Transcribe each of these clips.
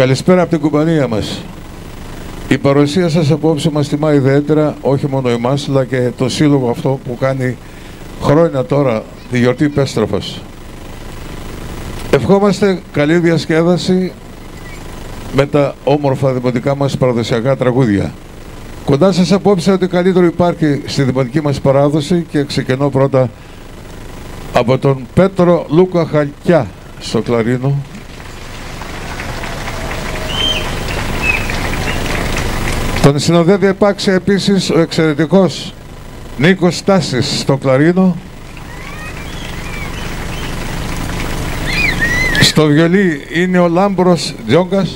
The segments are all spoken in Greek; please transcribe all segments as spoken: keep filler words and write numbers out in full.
Καλησπέρα από την κουμπανία μας. Η παρουσία σας απόψε μας τιμά ιδιαίτερα, όχι μόνο εμάς, αλλά και το σύλλογο αυτό που κάνει χρόνια τώρα τη γιορτή Πέστροφος. Ευχόμαστε καλή διασκέδαση με τα όμορφα δημοτικά μας παραδοσιακά τραγούδια. Κοντά σας απόψε ότι καλύτερο υπάρχει στη δημοτική μας παράδοση και ξεκινώ πρώτα από τον Πέτρο Λούκα Χαλκιά στο κλαρίνο. Τον συνοδεύει επάξια επίσης ο εξαιρετικός Νίκος Στάσης στο κλαρίνο. Στο βιολί είναι ο Λάμπρος Τζόγκας.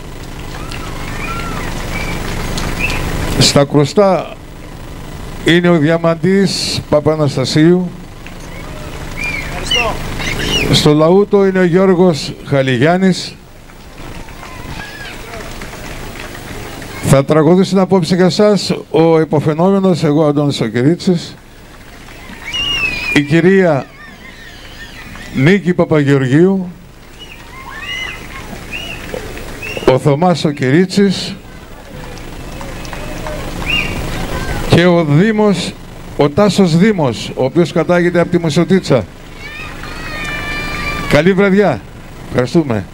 Στα κρουστά είναι ο Διαμαντής Παπαναστασίου. Ευχαριστώ. Στο λαούτο είναι ο Γιώργος Χαλιγιάννης. Θα τραγουδήσουν απόψε για σας ο υποφαινόμενος, εγώ Αντώνης ο Κυρίτσης, η κυρία Νίκη Παπαγεωργίου, ο Θωμάς ο Κυρίτσης και ο Δήμος, ο Τάσος Δήμος, ο οποίος κατάγεται από τη Μεσοτίτσα. Καλή βραδιά. Ευχαριστούμε.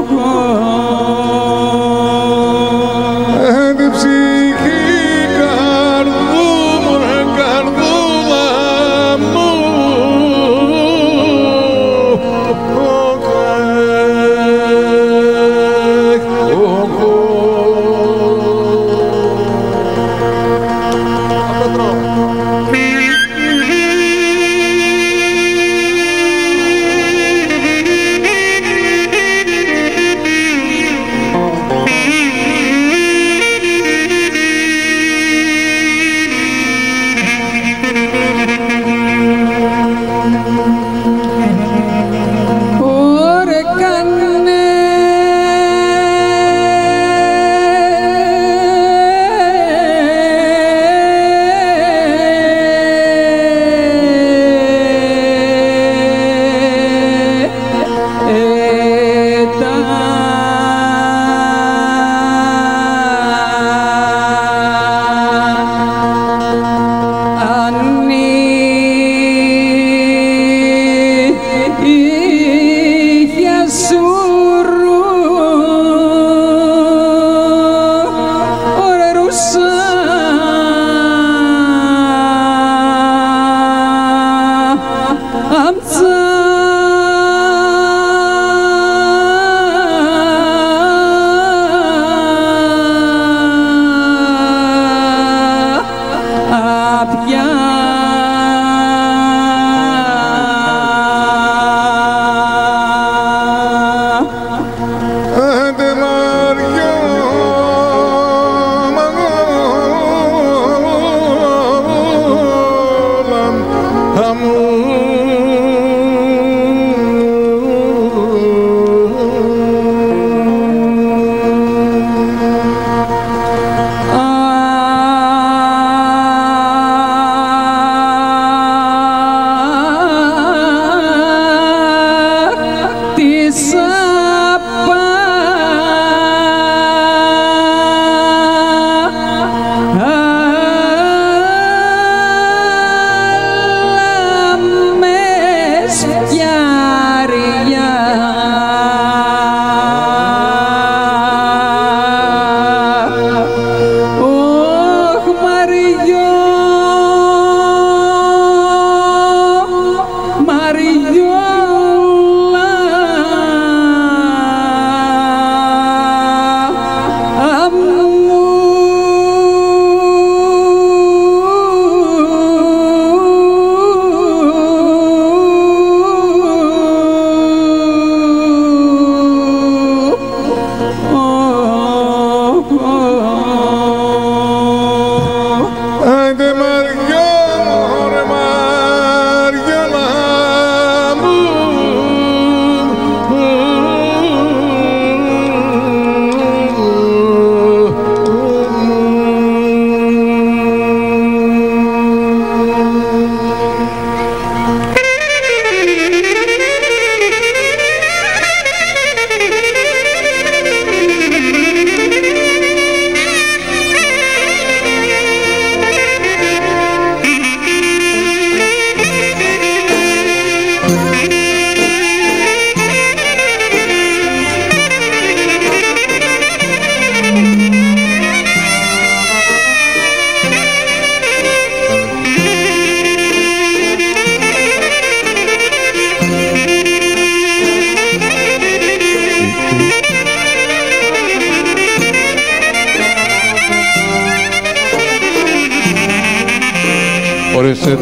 Ορίστε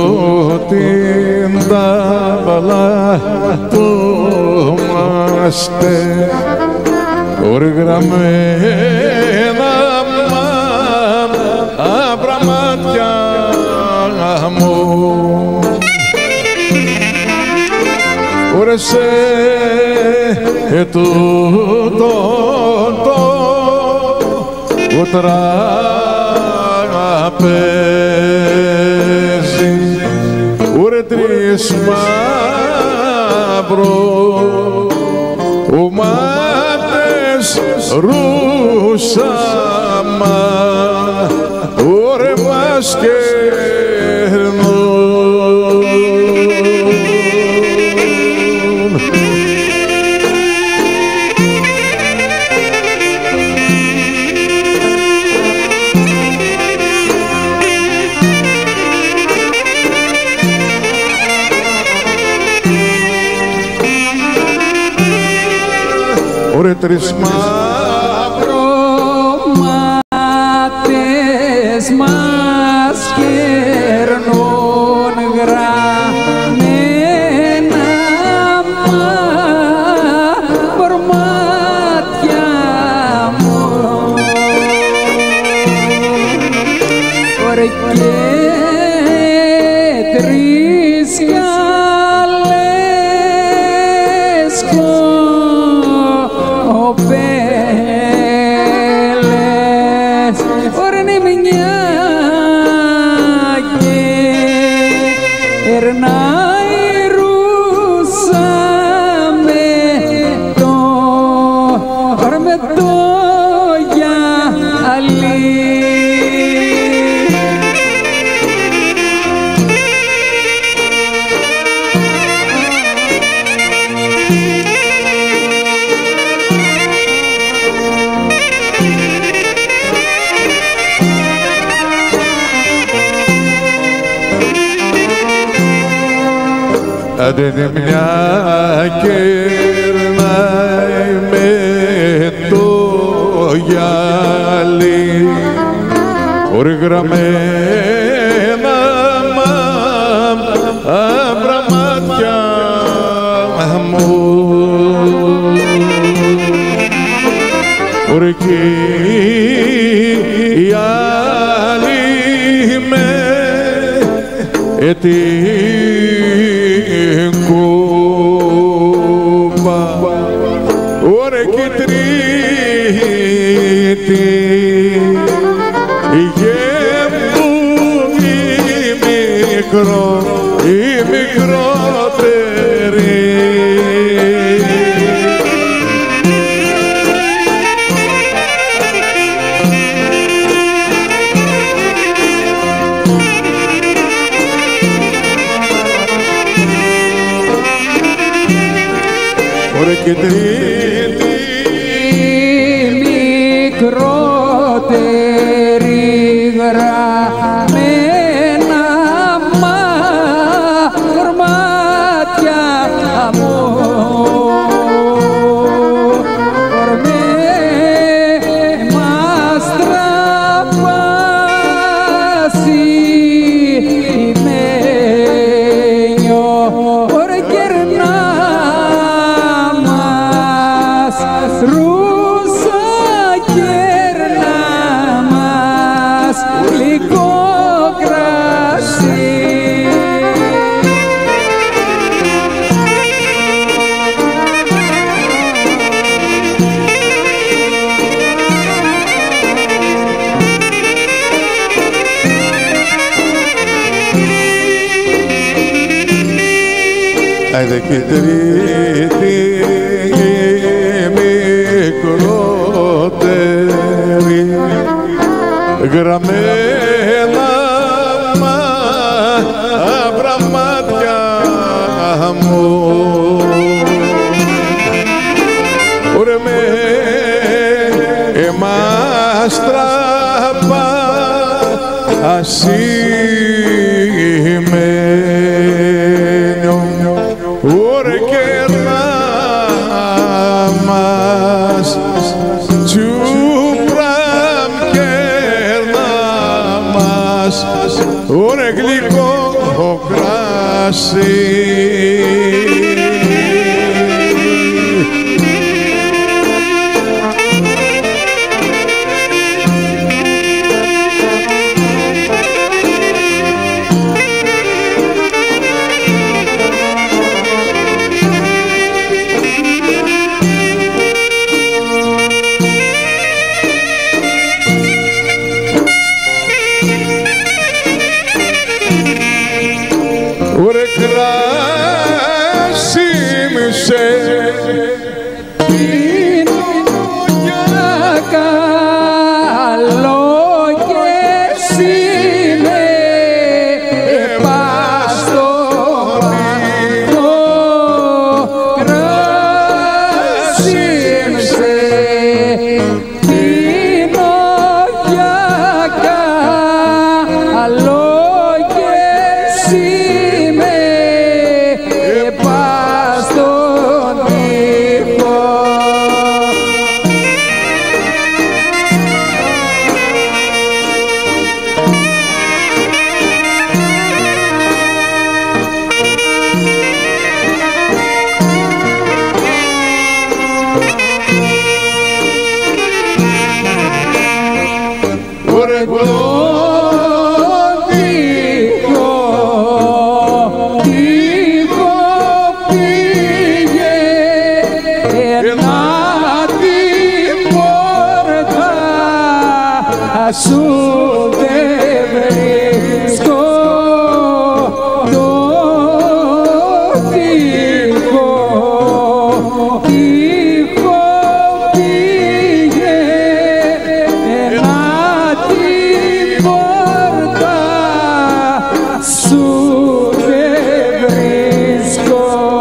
τούτην τα βαλά του μάστε οριγραμμένα μαύρα μάτια μου. Ορίστε τούτον το τραπέζι ουρε τρεις μαύρομάτες ρούσαμα ουρε μας κερνούν. τρεις μαυρομάτες μας κερνούν γραμμένα μαυρομάτια μου. Ωραία και τρεις καλές κοπέλες, όρνη μια και ερνάει ρούσα με το ορμετό γυαλί. Άντε μια κερνάει με το γυαλί οριγραμμένα μαύρα μάτια μου. Ορκή οι άλλοι με την κούπα, ωραία και τρίτη γεμούν η μικρό, η μικρότερη. Και τρίτη μικρότερη γραμμένα μαυρομάτια μου. Ορμέ μας τραβάσει ημένιο ορκερνά ρούσα κέρνα μας γλυκό κρασί. Άιντε και τρίτη μικρότερη γραμμένα μαύρα μάτια μου. Ωραία με εμάς τραβασιμένιο ωραία κέρνα μας τσουπραμ κέρνα μας ωραία γλυκό κράσι. Ωρε κράτησε σου δεν βρίσκω το τείχο, τείχο πήγαινα την πόρτα σου δεν βρίσκω.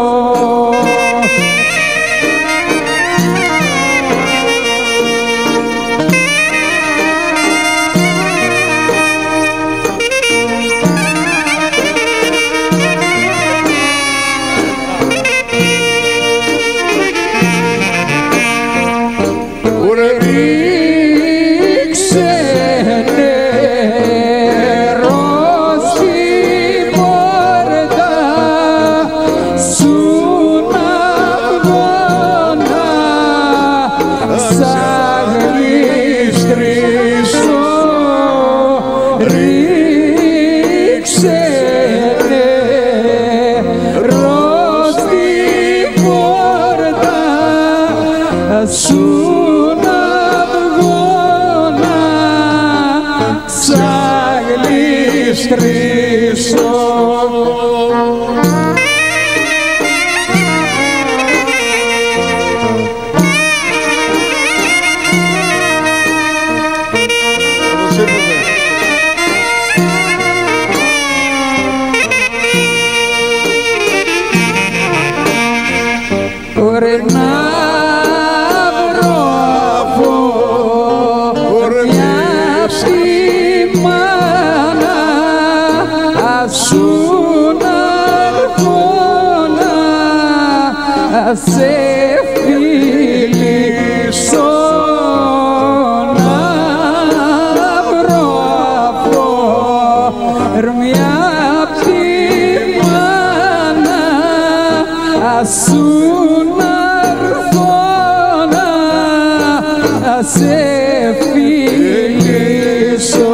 Ρίξε νερό στην πόρτα σου να βγω να σ' αγλιστρήσω. Ρίξε νερό στην πόρτα σου να βγω να σ' αγλιστρήσω. Ωραία να βρω μια μάνα σου να έρθω να σε φιλήσω. Να βρω μια μάνα σου να έρθω να σε φιλήσω.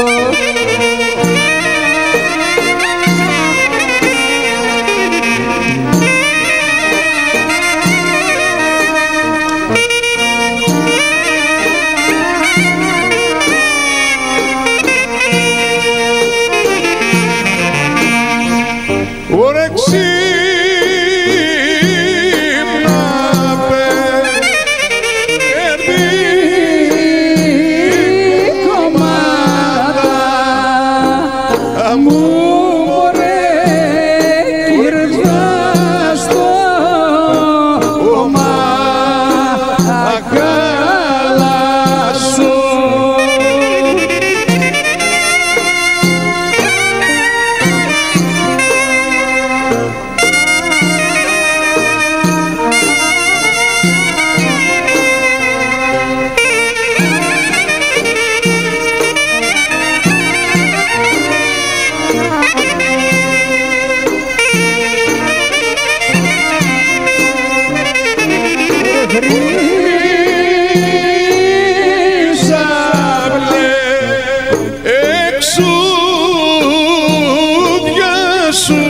Όρεξη χρήσαβλε εξούδια σου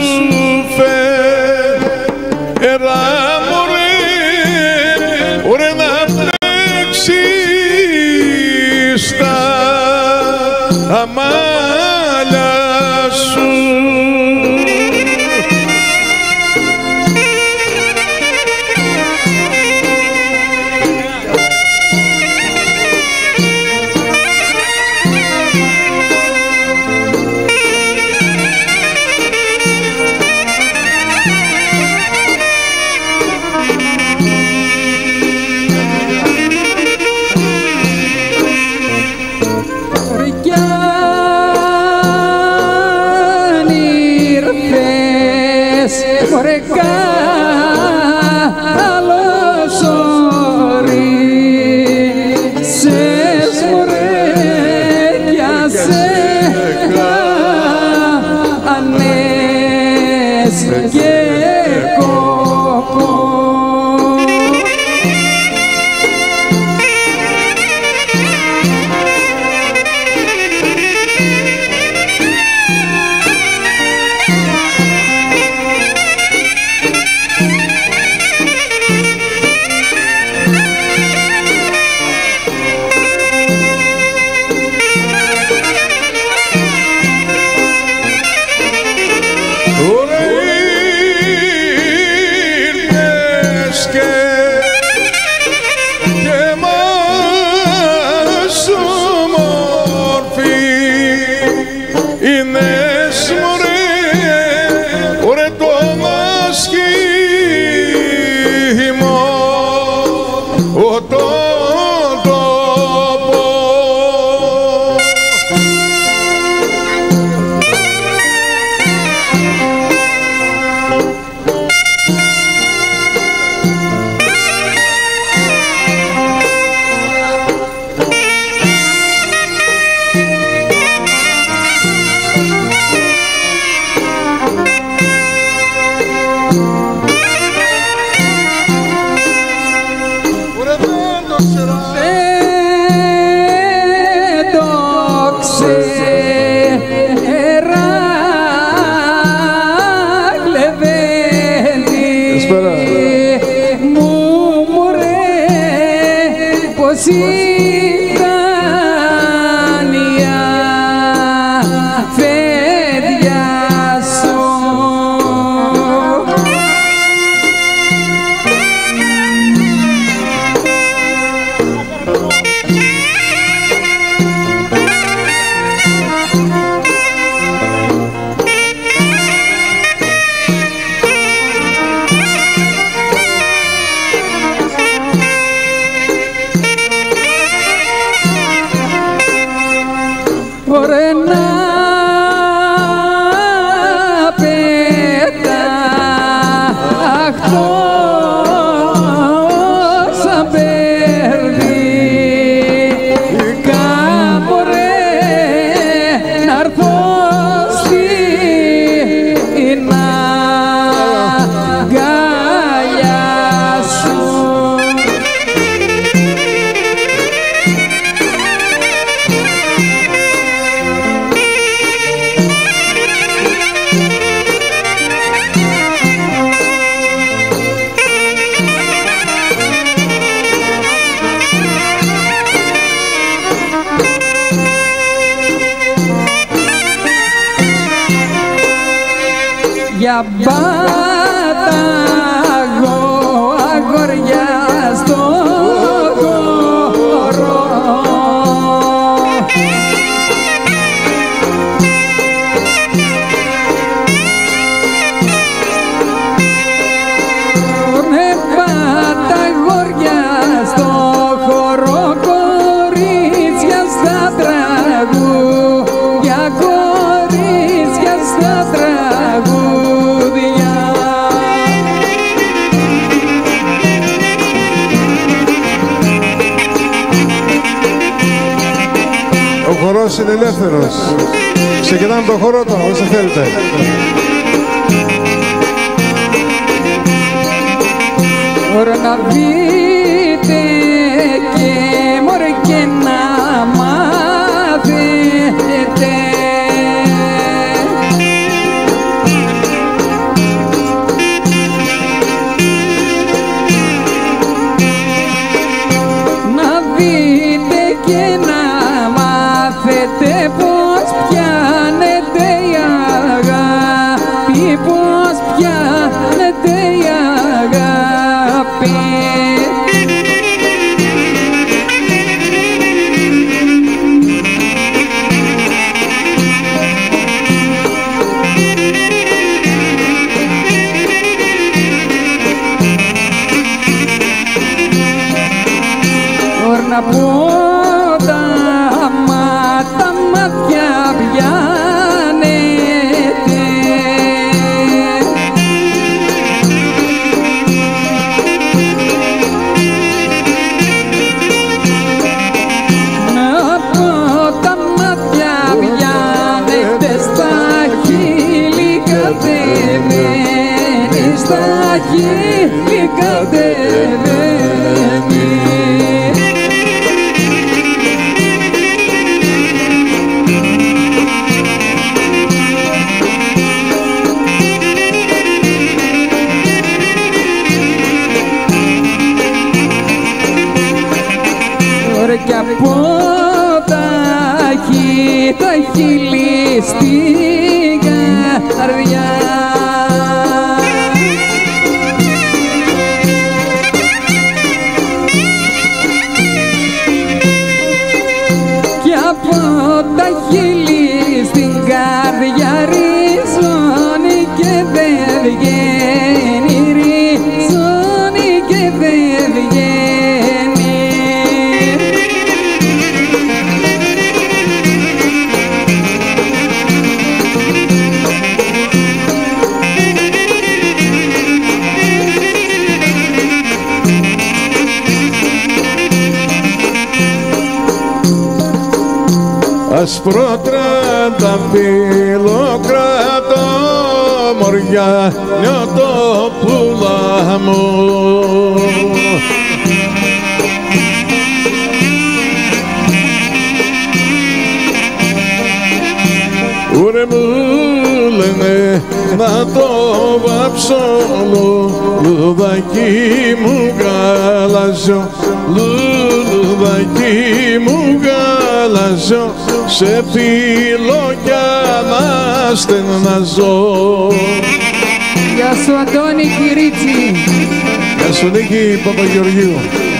φέρα μωρέ, ωρε να πλέξεις τα αμάλια σου. Ωραία καλώς ορίσες μωρέ κι άσε κανές και κόπο. πως ήταν η αφέντια σου. Ωραία να πεταχτώ σαν παιδί, καμπορέ να έρθω στην αγκαλιά σου. Για πάταγο αγόρια στο χώρο, ναι πάταγορια στο χώρο, κορίτσια στα τραγούδια, κορίτσια στα τραγούδια. Ο χορός είναι ελεύθερος. Ξεκινάμε το χορό τώρα, όσο θέλετε. Ωραία να δείτε και μωρέ και να μάθετε, να δείτε και να μάθετε πως πιάνετε η αγάπη, πως πιάνετε η αγάπη. Να πω τα μάτα μάτια πιάνετε, να πω τα μάτια πιάνετε, στα χείλη κατεβαίνει, στα χείλη κατεβαίνει. Κι από τα χείλη, τα χείλη στην καρδιά, κι από τα χείλη στην καρδιά ριζώνει και δεν βγαίνει, ριζώνει και δεν βγαίνει. Ασπρότρατα φιλοκρατώ, μωριά νιωτόπουλα μου. Ουρε μου λένε να το βάψω, λουδάκι μου γαλάζιο, λουδάκι λουδάκι μου γαλαζιό, σε φίλο κι αναστεναζώ. Γεια σου Αντώνη Κυρίτσι. Γεια σου Νίκη Παπαγεωργίου.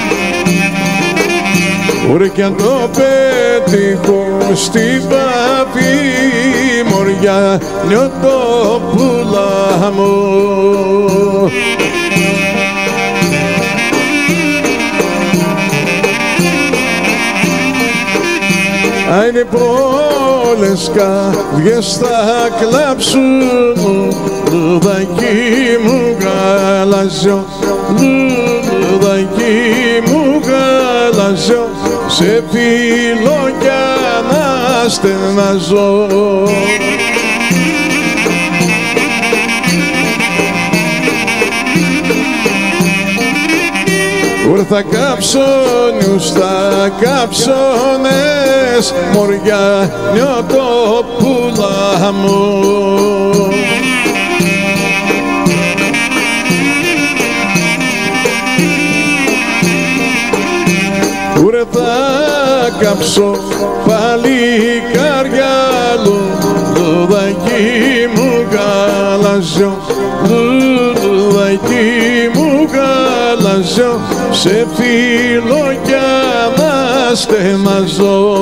Ωρε κι αν το πέτυχω στην παπή μοριά, νιώτω πουλά μου. Άινε πόλες καρδιές θα κλάψουν, λουδάκι μου γαλαζιό, λουδάκι μου γαλαζιό, σε φίλο κι αναστεναζώ. Ωρ θα κάψω θα κάψονες, μοριά νιώτω πουλά μου. Ωρ θα κάψω παλικάρια, λουδάκι μου γαλαζιό, λουδάκι μου γαλαζιό, σε φίλο κι αναστεναζώ.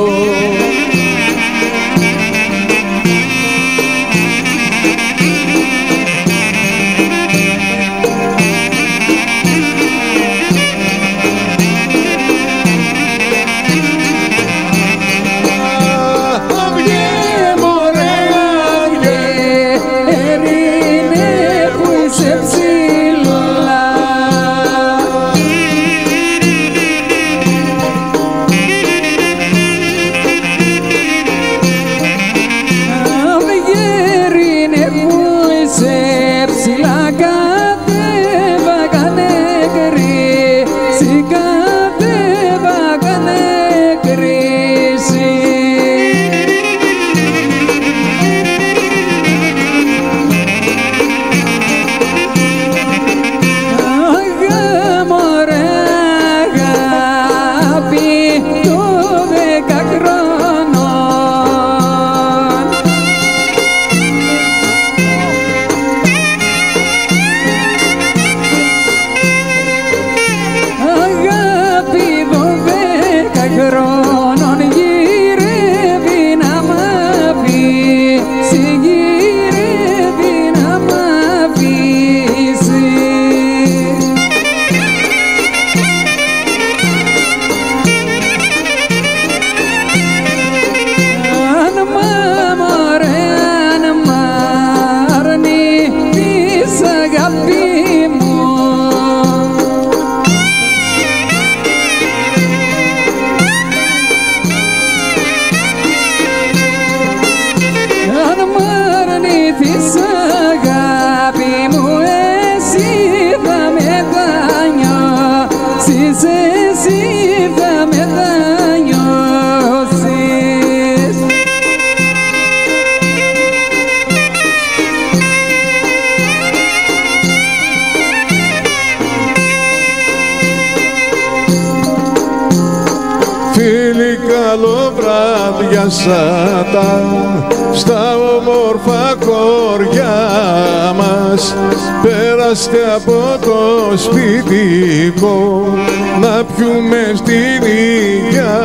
Καλοβράδιασατα στα όμορφα κοριά μας, πέραστε από το σπιτικό να πιούμε στην υγειά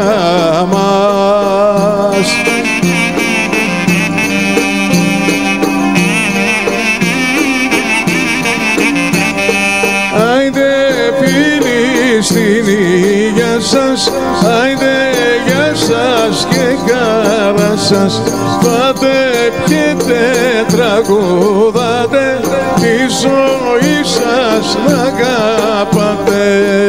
μας. Άιντε φίλοι στην υγειά σας, άιντε γεια σας και χαρά σας, πάτε πιείτε τραγουδάτε, τη ζωή σας να αγαπάτε.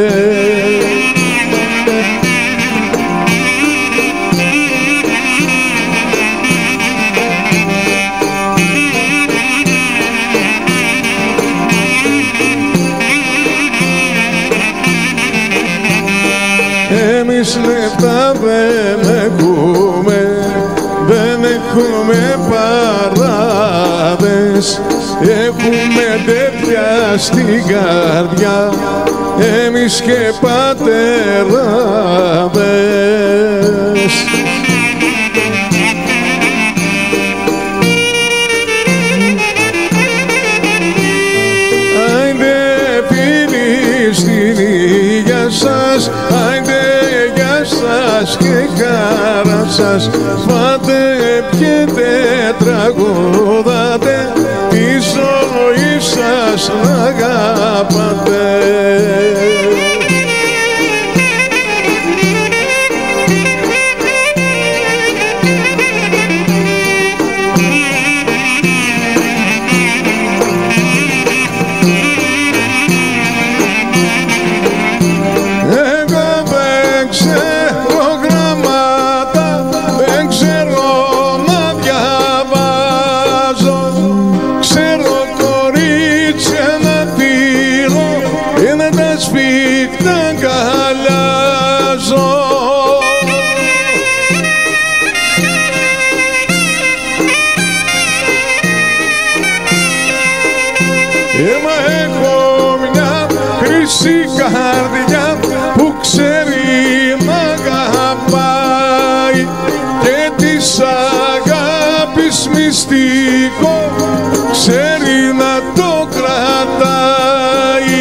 Εμείς λεφτά δεν έχουμε, δεν έχουμε παράδες, έχουμε τέτοια στην καρδιά, εμείς και πατεράδες. σας και η χαρά σας. Φάτε, πιείτε, τραγουδάτε, τη ζωή σας να αγαπάτε. Καρδιά που ξέρει να αγαπάει και της αγάπης μυστικό ξέρει να το κρατάει.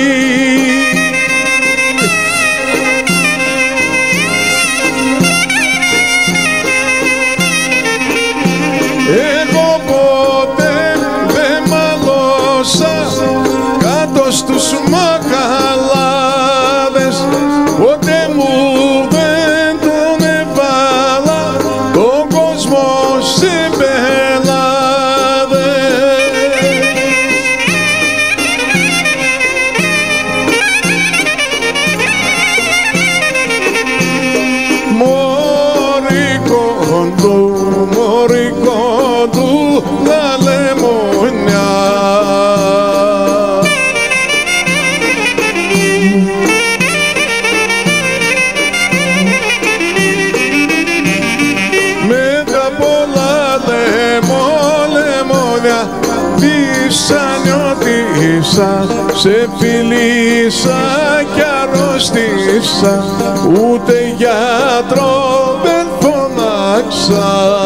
Εγώ ποτέ δεν μαλώσα κάτω στους μακαλάδες, ποτέ μου δεν τον έβαλα τον κόσμο σε πελάδες. Μωρί κοντού, μωρί κοντού, να λεμονιά. Σε φιλήσα κι αρρώστησα, ούτε γιατρό δεν φωνάξα.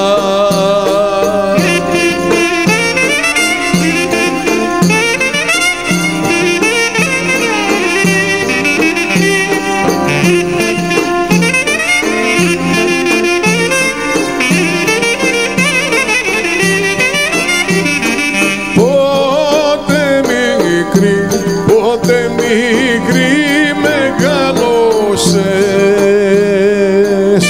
Πότε μικρή μεγάλωσες,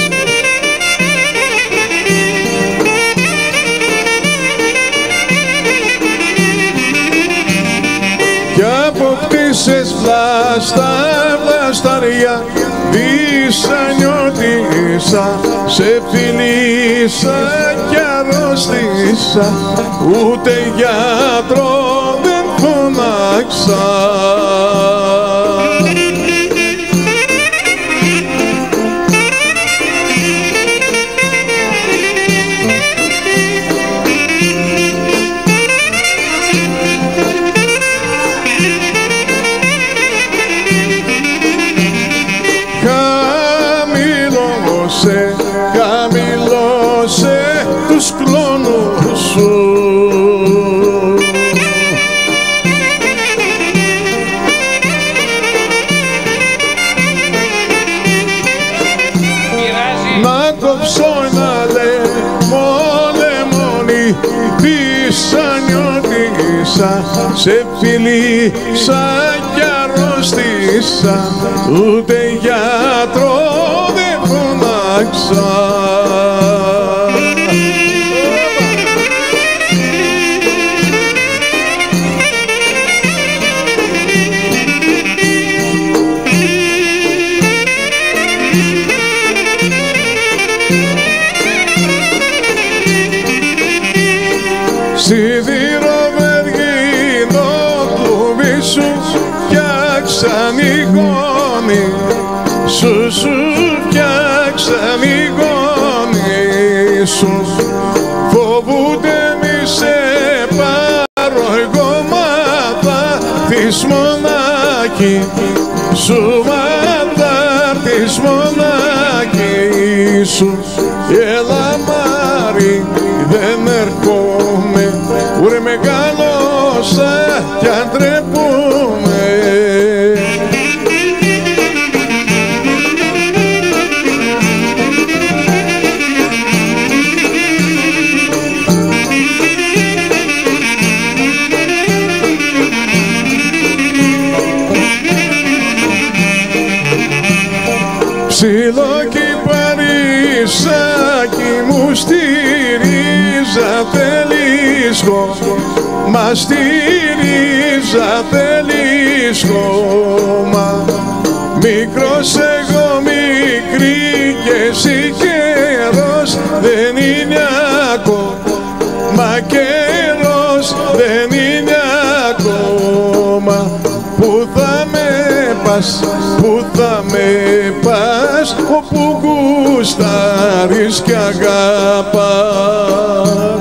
κι αποκτήσες βλάστα βλασταριά, δυσανιώτησα, σε φιλήσα κι αρρώστησα, ούτε γιατρό δεν φωνάξα. Χαμηλώσε, χαμηλώσε τους κλόνους σου, να κόψω ένα λεμόνι, δυσανιώτησα, σε φιλήσα κι αρρώστησα, ούτε γιατρό δεν φωνάξα. Σιδηροβεργίνο κλουβί σου φτιάξαν οι γόνοι, σου σου φτιάξαν οι γόνοι σου. Φοβούνται μη σε πάρω, εγώ μάθα της μονάχη, σου μάθα της μονάχη σου. Έλα Μάρη, δεν έρχομαι, ουρε μεγάλωσα κι αντρέπομαι. εκεί Παρισάκι μου στηρίζατε λίσκο, μα στηρίζατε λίσκο-μα. Μικρός εγώ μικρή και εσύ καιρός δεν είναι ακόμα, καιρός δεν είναι ακόμα. Πού θα με πας, πού θα με πας, όπου γουστάρεις κι αγαπάς.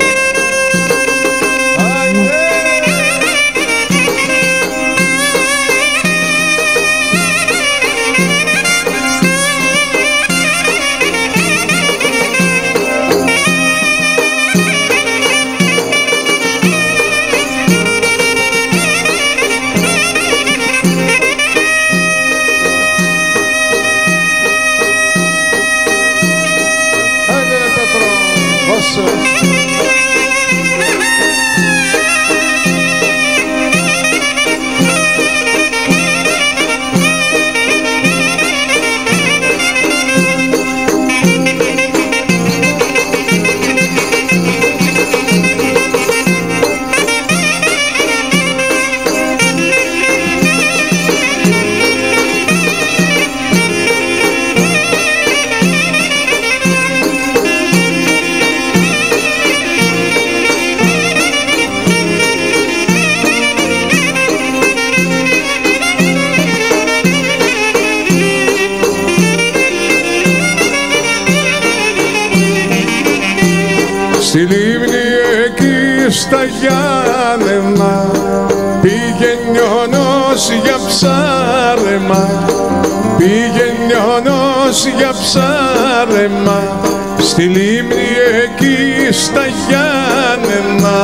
Στη λίμνη εκεί στα Γιάννενα πήγαινε ο νος για ψάρεμα, πήγαινε ο νος για ψάρεμα, στη λίμνη εκεί στα Γιάννενα.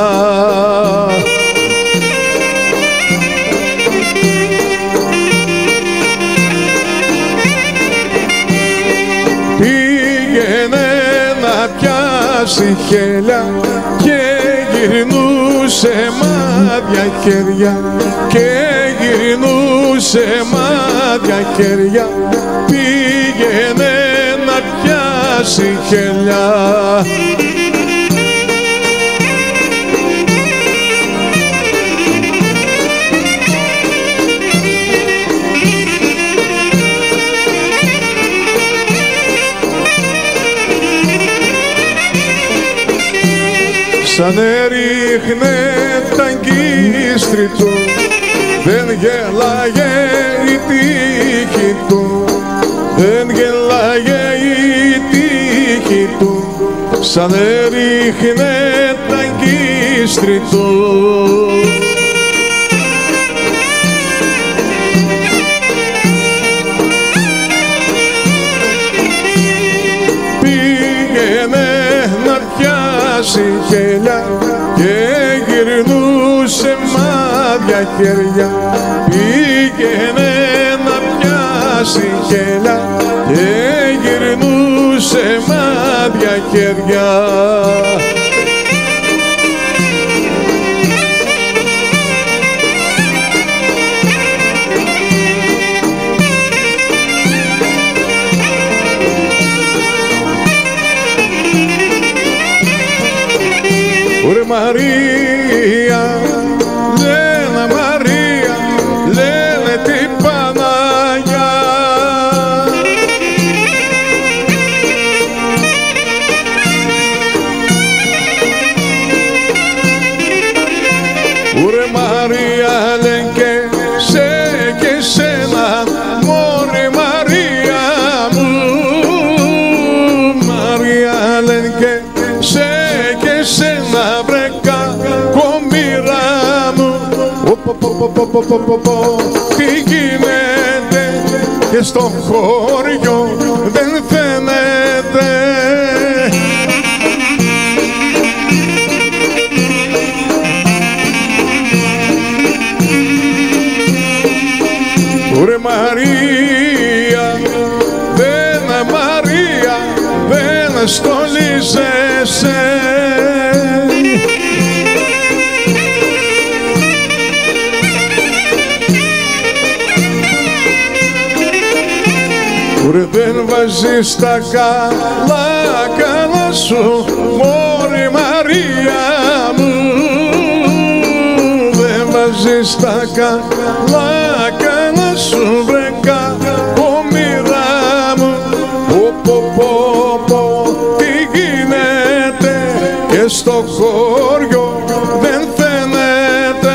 Πήγαινε να πιάσει χέλια και γυρνούσε μάδια χέρια, και γυρνούσε μάδια χέρια, πήγαινε να πιάσει χέλια. Σαν έριχνε τα αγκίστρι του, δεν γέλαγε η τύχη του, δεν γέλαγε η τύχη του, σαν έριχνε τα αγκίστρι του. Χέλια και γυρνούσε μάδια χέρια, πήγαινε να πιάσει χέλια και γυρνούσε μάδια χέρια. Ωρε Μαρία, λένε Μαρία, λένε την Παναγιά. Ωρε Μαρία, λένε και σε και σένα, μωρέ Μαρία μου. Μαρία, λένε και σε και σένα, βρέκα κομμύρα μου. Τι γίνεται και στο χωριό δεν φαίνεται. Ωρε Μαρία, δεν Μαρία, δεν στολίζεσαι. Ωρε δεν βάζεις τα καλά καλά σου, μωρή Μαρία μου. Δεν βάζεις τα καλά καλά σου, βρε κακομοίρα μου. Πω πω πω πω, τι γίνεται και στο χωριό δεν φαίνεται.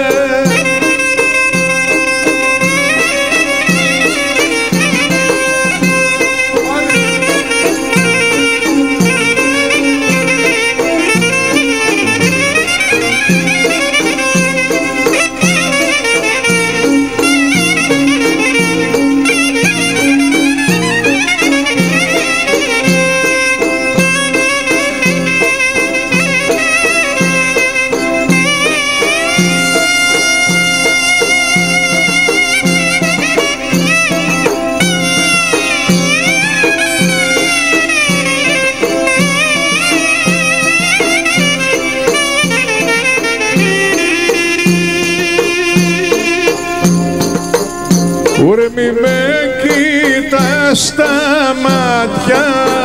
Ωρε μη με κοιτάς στα μάτια,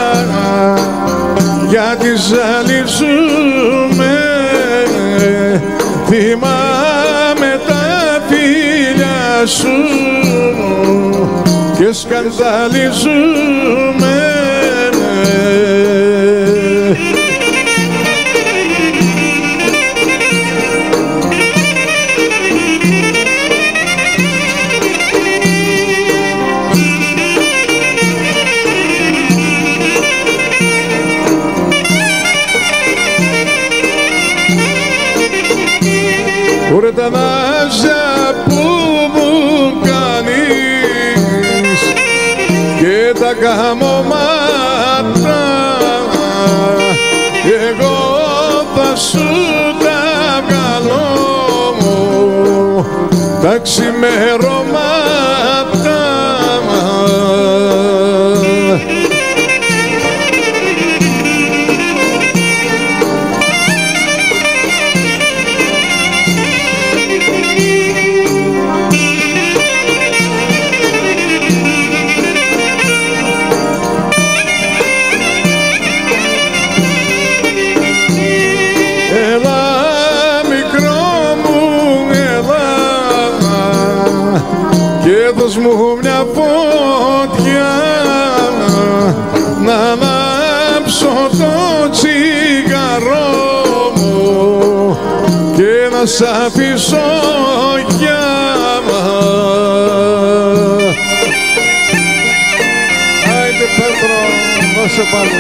γιατί ζαλίζουμε. Θυμάμαι τα φιλιά σου και σκανδαλίζουμε. Ωρε τα νάζια που μου κάνεις και τα καμώματα, εγώ θα σου τα βγάλω τα ξημερώματα. Δώσ' μου μια φωτιά να ανάψω το τσιγαρό μου και να σ' αφήσω για μας. Άιντε Πέτρο, δώσε πάλι.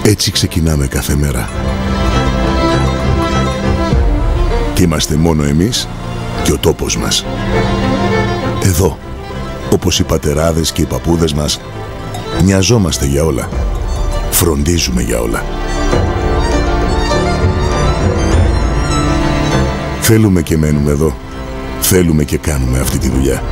Έτσι ξεκινάμε κάθε μέρα. Και είμαστε μόνο εμείς και ο τόπος μας. Εδώ, όπως οι πατεράδες και οι παππούδες μας, νοιαζόμαστε για όλα. Φροντίζουμε για όλα. Θέλουμε και μένουμε εδώ. Θέλουμε και κάνουμε αυτή τη δουλειά.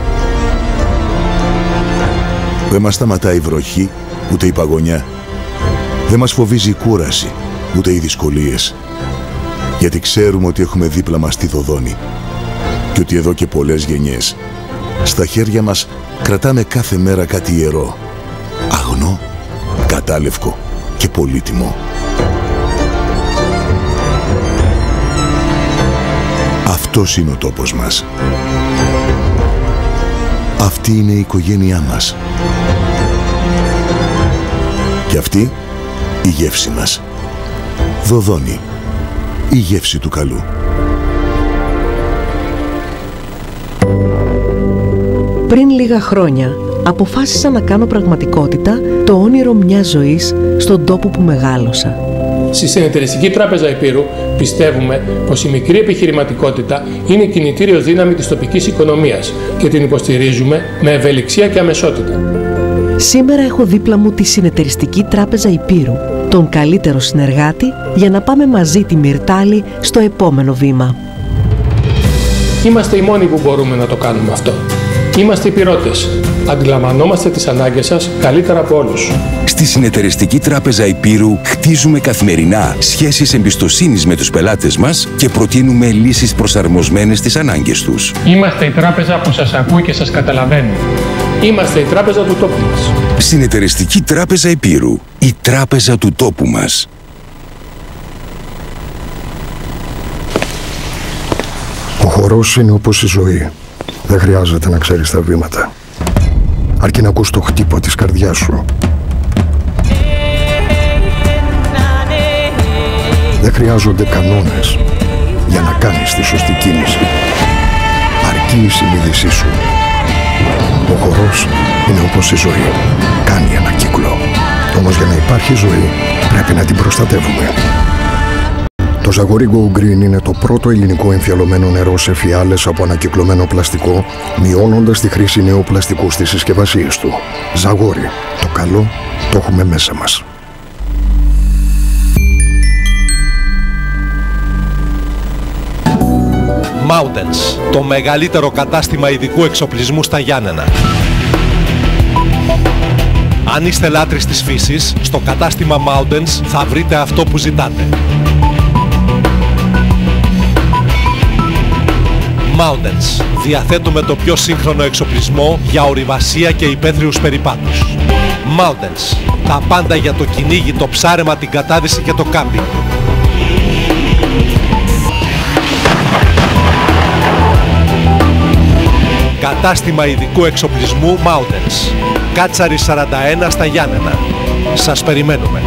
Δεν μας σταματάει η βροχή, ούτε η παγωνιά. Δεν μας φοβίζει η κούραση, ούτε οι δυσκολίες. Γιατί ξέρουμε ότι έχουμε δίπλα μας τη Δοδόνη. Και ότι εδώ και πολλές γενιές, στα χέρια μας κρατάμε κάθε μέρα κάτι ιερό. Αγνό, κατάλευκο και πολύτιμο. Αυτός είναι ο τόπος μας. Αυτή είναι η οικογένειά μας. Και αυτή η γεύση μας. Δοδόνη, η γεύση του καλού. Πριν λίγα χρόνια αποφάσισα να κάνω πραγματικότητα το όνειρο μιας ζωής στον τόπο που μεγάλωσα. Στη Συνεταιριστική Τράπεζα Ηπείρου πιστεύουμε πως η μικρή επιχειρηματικότητα είναι κινητήριος δύναμη της τοπικής οικονομίας και την υποστηρίζουμε με ευελιξία και αμεσότητα. Σήμερα έχω δίπλα μου τη Συνεταιριστική Τράπεζα Ηπείρου, τον καλύτερο συνεργάτη για να πάμε μαζί τη Μυρτάλη στο επόμενο βήμα. Είμαστε οι μόνοι που μπορούμε να το κάνουμε αυτό. Είμαστε ηπειρώτες. Αντιλαμβανόμαστε τις ανάγκες σας καλύτερα από όλους. Στη Συνεταιριστική Τράπεζα Ηπείρου χτίζουμε καθημερινά σχέσεις εμπιστοσύνης με τους πελάτες μας και προτείνουμε λύσεις προσαρμοσμένες στις ανάγκες τους. Είμαστε η τράπεζα που σας ακούει και σας καταλαβαίνει. Είμαστε η τράπεζα του τόπου μας. Συνεταιριστική Τράπεζα Ηπείρου. Η τράπεζα του τόπου μας. Ο χορός είναι όπως η ζωή. Δεν χρειάζεται να ξέρεις τα βήματα. Αρκεί να ακούς το χτύπο της καρδιάς σου. Δεν χρειάζονται κανόνες για να κάνεις τη σωστή κίνηση. Αρκεί η συνείδησή σου. Ο χορός είναι όπως η ζωή. Κάνει ένα κύκλο. Όμως για να υπάρχει ζωή πρέπει να την προστατεύουμε. Το Ζαγόρι Go Green είναι το πρώτο ελληνικό εμφιαλωμένο νερό σε φιάλες από ανακυκλωμένο πλαστικό, μειώνοντας τη χρήση νέου πλαστικού στις συσκευασίες του. Ζαγόρι. Το καλό το έχουμε μέσα μας. Mountains, το μεγαλύτερο κατάστημα ειδικού εξοπλισμού στα Γιάννενα. Αν είστε λάτρεις της φύσης, στο κατάστημα Mountains θα βρείτε αυτό που ζητάτε. Mountains. Διαθέτουμε το πιο σύγχρονο εξοπλισμό για ορειβασία και υπαίθριους περιπάτους. Mountains. Τα πάντα για το κυνήγι, το ψάρεμα, την κατάδυση και το κάμπινγκ. Κατάστημα ειδικού εξοπλισμού Mountains. Κάτσαρη σαράντα ένα στα Γιάννενα. Σας περιμένουμε.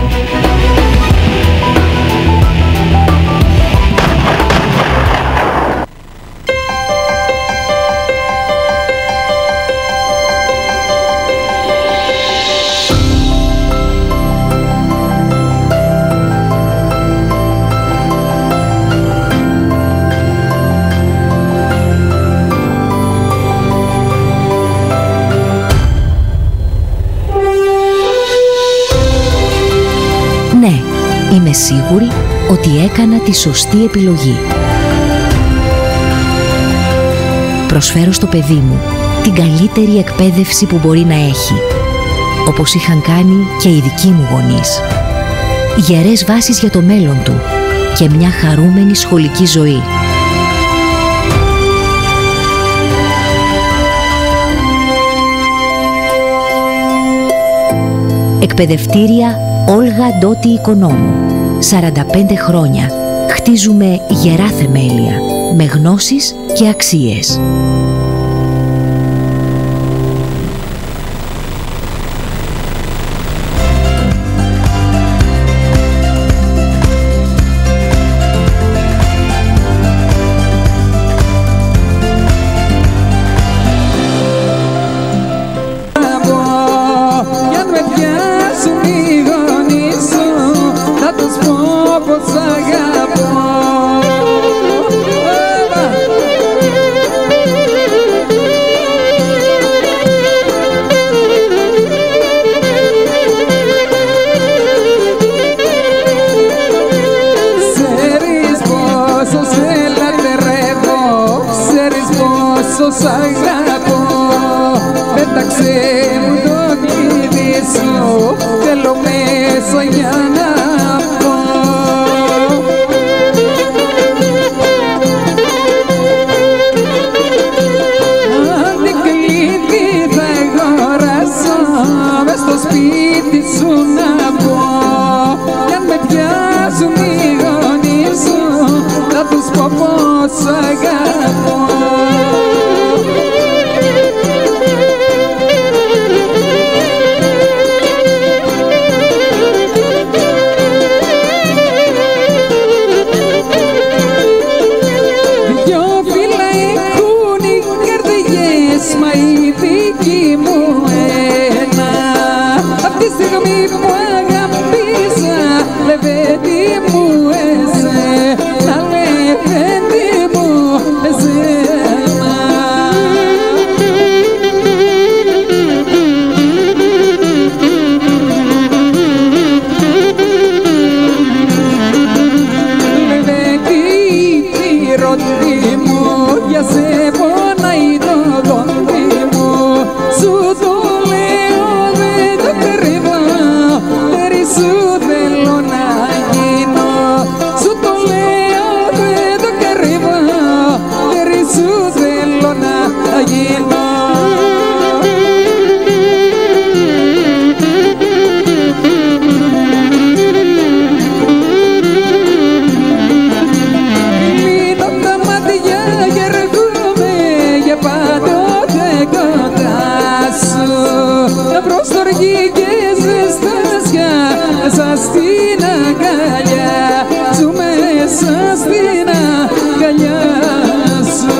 Ναι, είμαι σίγουρη ότι έκανα τη σωστή επιλογή. Προσφέρω στο παιδί μου την καλύτερη εκπαίδευση που μπορεί να έχει, όπως είχαν κάνει και οι δικοί μου γονείς. Γερές βάσεις για το μέλλον του και μια χαρούμενη σχολική ζωή. Εκπαιδευτήρια Όλγα Ντότη Οικονόμου. σαράντα πέντε χρόνια. Χτίζουμε γερά θεμέλια, με γνώσεις και αξίες. όσο σ' αγαπώ. Πέταξε μου το κλειδί σου, θέλω μέσα για να πω. Μες στο σπίτι σου να πω, κι αν με πιάσουν οι γονείς σου, θα τους πω πως σ' αγαπώ. Δυο φύλλα έχουν οι καρδιές, μα η δική μου τη στιγμή που αγαπήσα, λεβέντη μου εσένα, λεβέντη μου εσένα. Λεβέντη πυρωτή μου, για σε πονάει το δόντι μου, σου το σου θέλω να γίνω, σου το λέω δεν το κρύβω, περί σου θέλω να γίνω. Κλείνω τα μάτια και έρχομαι για πάντοτε κοντά σου, να προστοργεί και ζεστάσια μέσα στην αγκαλιά σου, μέσα στην αγκαλιά σου.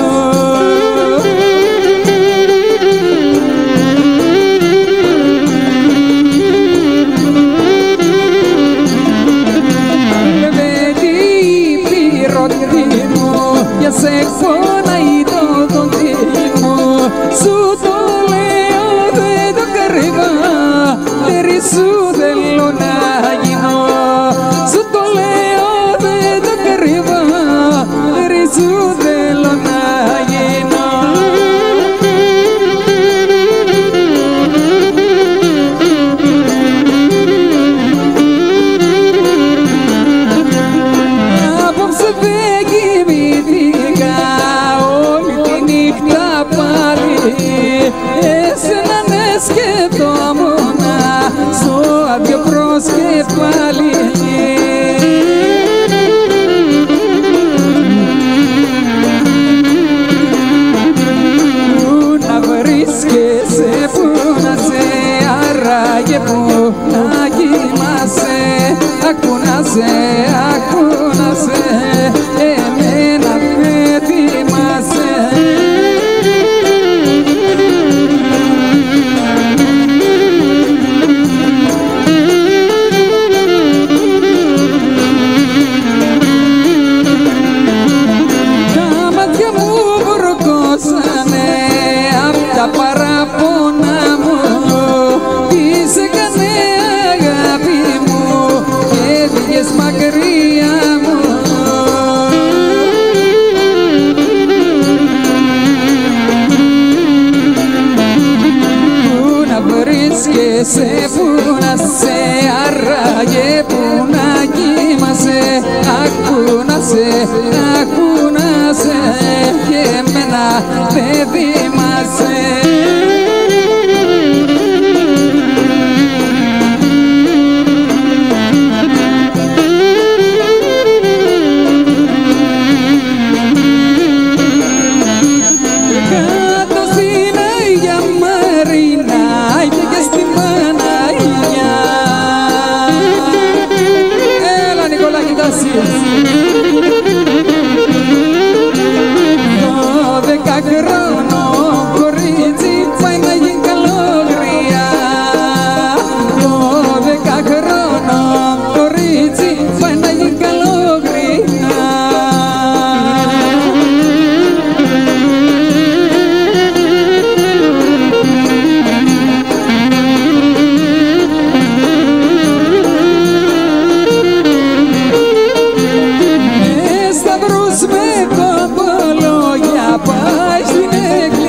Λεβέντη πυρωτή μου, για σε πονάει το δόντι μου, σου το λέω δεν το κρύβω, περί σου θέλω να γίνω, σου το λέω δεν το κρύβω, περί σου θέλω να γίνω. Απόψε δεν κοιμήθηκα όλη τη νύχτα πάλι, εσένα ναι σκεφτόμουν στο άδειο προσκεφάλι. Πού να βρίσκεσαι, πού να σε, άραγε πού να κοιμάσαι, ακού να σε, ακού να σε, εμένα με θυμάσαι. Τα παράπονα μου, τι σε κάνε αγάπη μου, και έφυγες μακριά μου. Πού να βρίσκεσαι, πού να σε, άραγε πού να κοιμάσαι, ακού να σε, ακού να σε, και εμένα δεν θυμάσαι. Κάτω στην Αγία Μαρίνα, είτε και στη Παναγία. Έλα Νικολάκη Τάσης. Δώδεκα χρόνο κορίτσι πάει να γίνει καλόγρια. Δώδεκα χρόνο κορίτσι πάει να γίνει καλόγρια. Σταυρούς με κομπολόγια πάει στην εκκλησία.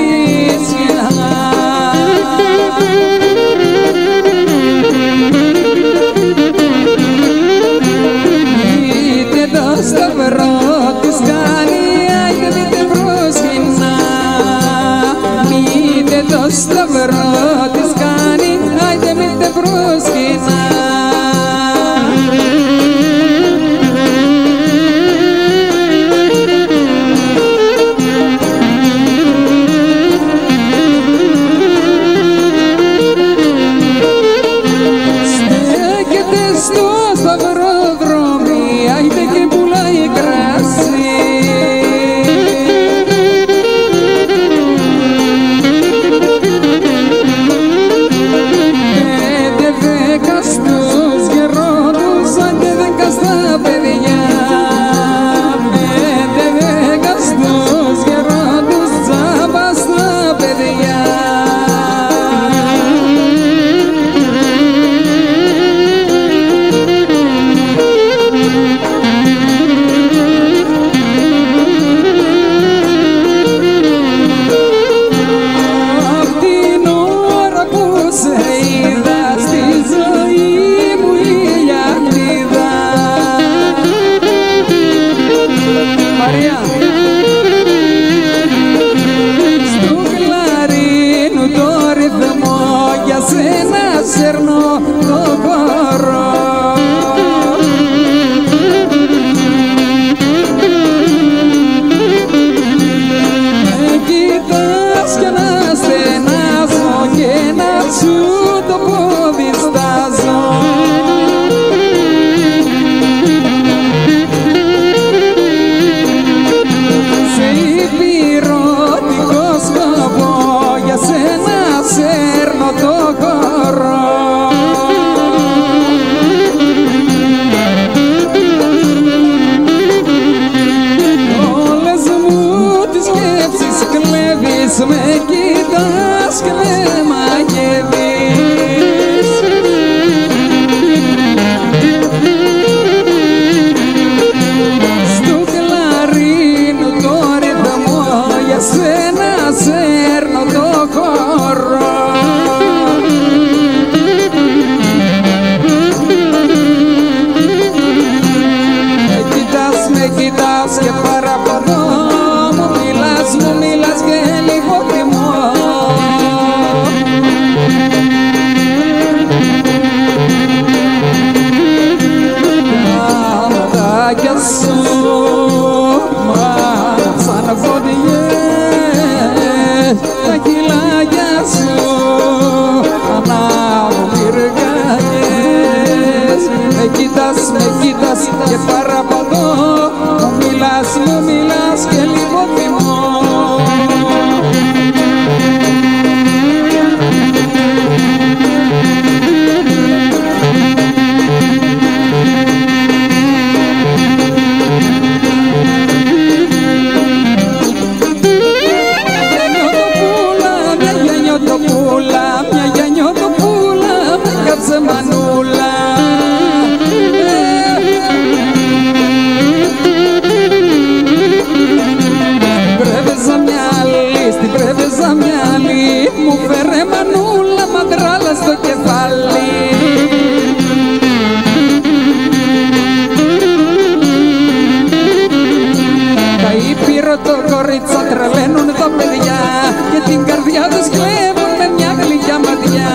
Ήπειρο το κορίτσα τρελαίνουν τα παιδιά και την καρδιά τους κλέβουν με μια γλυκιά ματιά.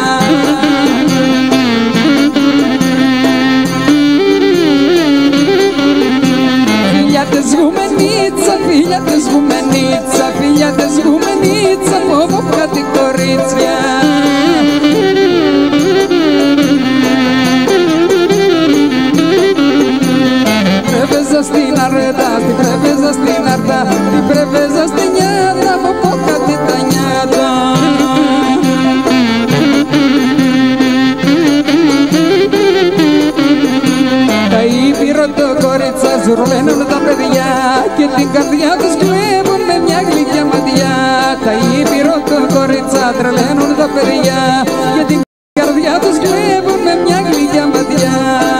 Φίλια της γουμενίτσα, φίλια της γουμενίτσα, φίλια της γουμενίτσα, φόβο κάτι κορίτσια. Πρέβεζα στην αρετά, την πρέβεζα στην αρτά, την πρέβεζα στην νιάτα, από πω κάτι τα νιάτα. Τα ήπειρο το κορίτσα ζουρλαίνουν τα παιδιά και την καρδιά τους κλέβουν με μια γλυκιά ματιά. Τα ήπειρο το κορίτσα τρελαίνουν τα παιδιά και την καρδιά τους κλέβουν με μια γλυκιά ματιά.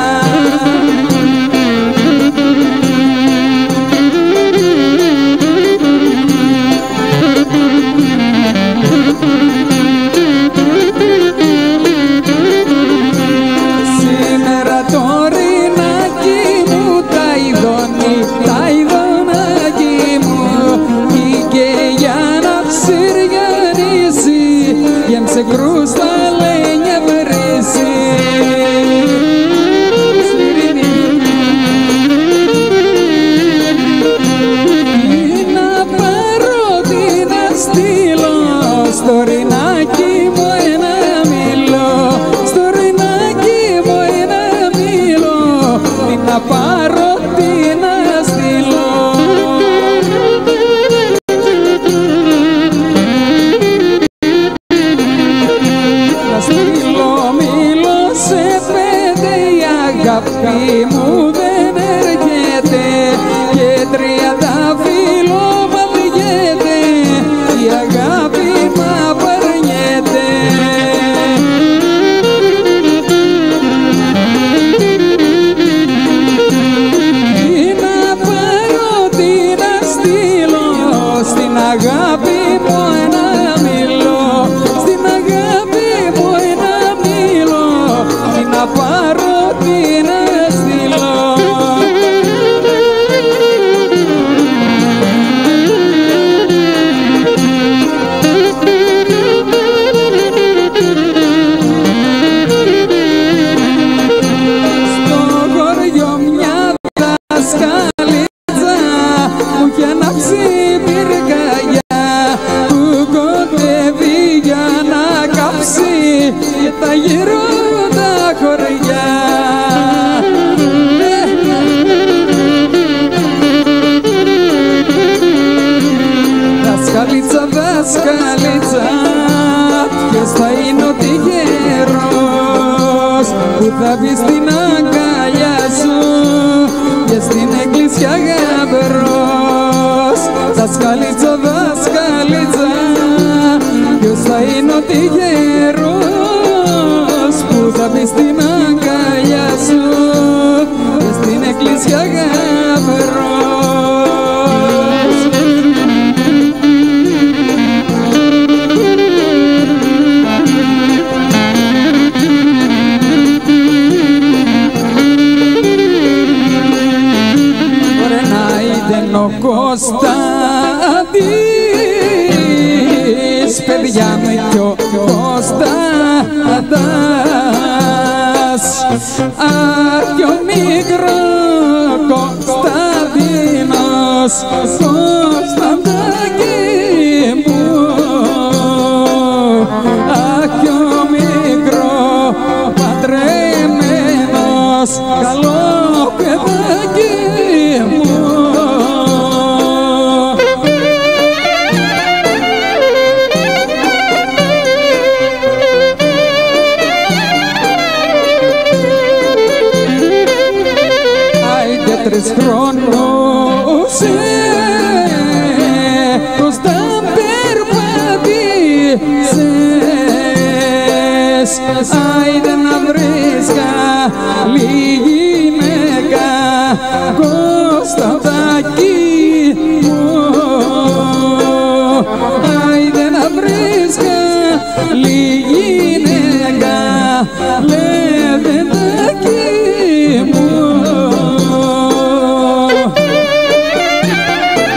Σήμερα το ρινάκι μου τα ειδώνει, τα ειδωνάκι μου και για να ψηριανίσει γέμψε κρούστα λένια βρύση. Τι να πάρω, τι να στείλω, στο ρινάκι μου ένα μήλο, στο ρινάκι μου ένα μήλο, τι να πάρω, τι να στείλω. Να στείλω μήλο σε πέντε, η αγάπη μου δεν έρχεται και τριαντάφυλλο βαριέται, η αγάπη μ' απαρνιέται. Τι να πάρω, τι να στείλω, στην αγάπη μου ένα μήλο, στην αγάπη μου ένα μήλο, τι να πάρω, τι να στείλω. Στο χωριό μια δασκαλίτσα μου είχε ανάψει πυρκαγιά που κοντεύει για να κάψει και τα γύρω τα χωριά. Δασκαλίτσα, δασκαλίτσα, ποιος θα είναι ο τυχερός που θα μπει στην αγκαλιά σου και στην εκκλησιά γαμπρός. Δασκαλίτσα, δασκαλίτσα, ποιος θα είναι ο τυχερός που θα μπει στην αγκαλιά σου και στην εκκλησιά γαμπρός. Ωραία να ήταν ο Κωνσταντής, παιδιά μου κι ο Κωνσταντάς, α, κι ο μικρό Κωνσταντίνος, Κωνσταντάκι μου, α, κι ο μικρό παντρεμένος, καλό παιδάκι μου. Τρεις χρόνους Κώστα περπατήσες, άιντε να βρεις καλή γυναίκα, Κωνσταντάκι μου, άιντε να βρεις καλή γυναίκα, Λεβεντάκι μου.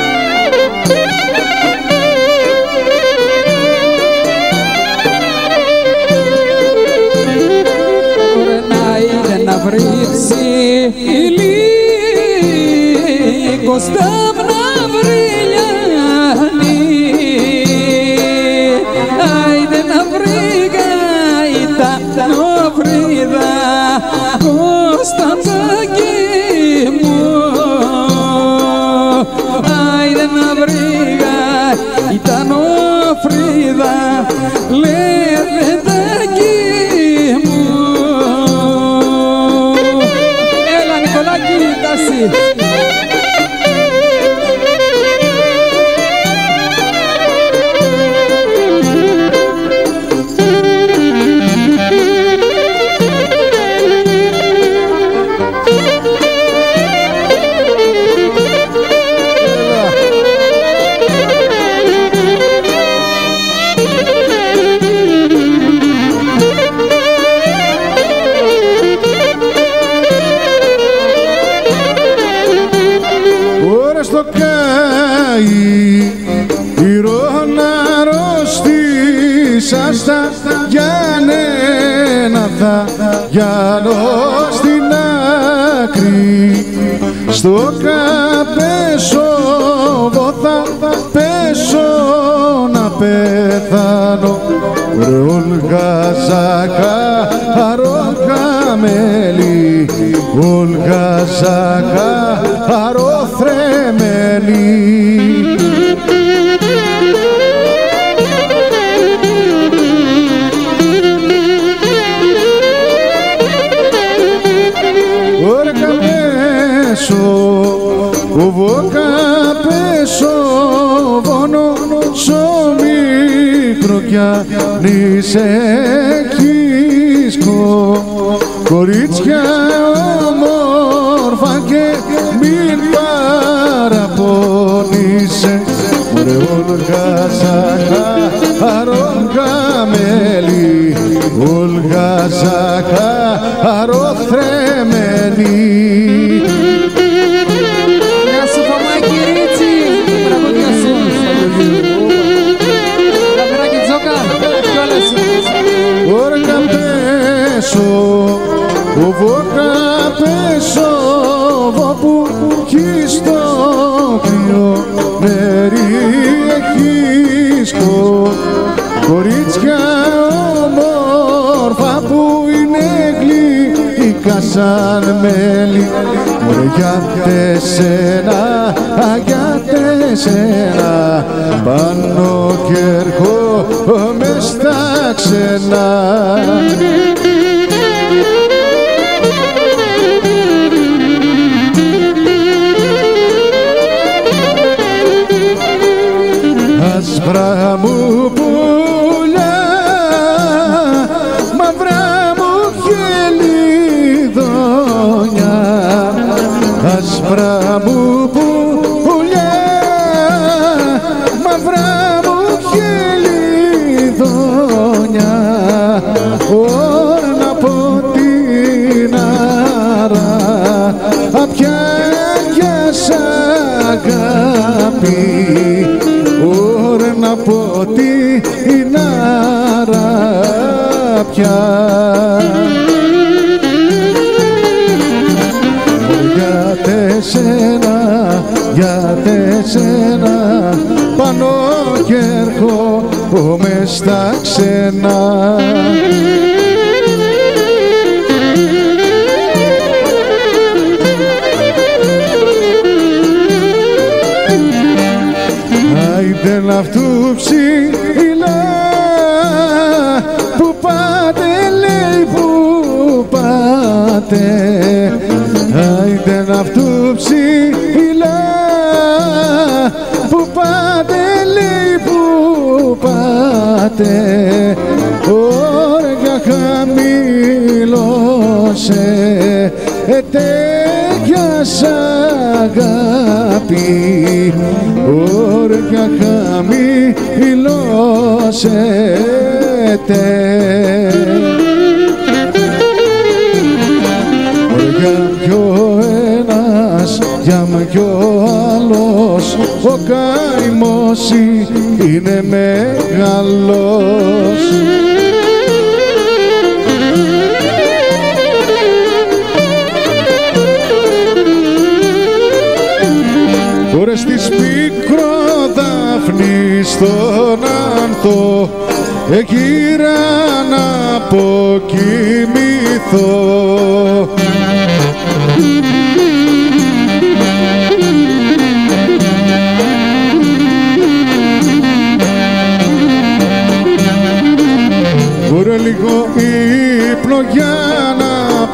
είδε να βρήγα, ήταν ο Φρίδα, λεβεντάκι μου. Έλα Νικολάκη, Τάση. Γιάννο στην άκρη, στο καπέσοβο θα πέσω να πεθάνω. Ρε Όλγα Ζαχαρό μέλι, Όλγα Ζαχαρό θρεμέλι. Οβόκα πέσω βόνο σο μικρό κι αν είσαι κύσκο, κορίτσια όμορφα και μην παραπονείσαι. Μωρέ Όλγα Ζαχαρό μέλι, Όλγα Ζαχαρό θρεμέλι. Όρκα πέσω, οβόκα πέσω, όπου κι στο κρυό μέρη έχισκο, κορίτσια όμορφα που είναι γλυκά σαν μέλι. Μωρέ για τεσσένα, για τεσσένα, πάνω κι έρχομαι στα ξένα. Άσπρα μου πουλιά, μαυρά μου χελιδόνια, άσπρα μου πουλιά, μαυρά μου χελιδόνια, όρνα από την άρα, απιά για σ' αγάπη, όρνα από την άρα πια. Για τεσσένα, για τεσσένα, πάνω κι έρχομαι στα ξένα. Άιντε να αυτού ψηλά, που πάτε λέει που πάτε. Άιντε να αυτού ψηλά, που πάτε λέει που πάτε. Ωρια χαμηλώσε, τέτοια σ' αγάπη, ωρια χαμηλώσετε. Για κι ο ένας, για κι ο άλλος, ο καημός είναι μεγάλος. Ωρες της Μικροδάφνης στον άνθο, εγύρα να αποκοιμηθώ.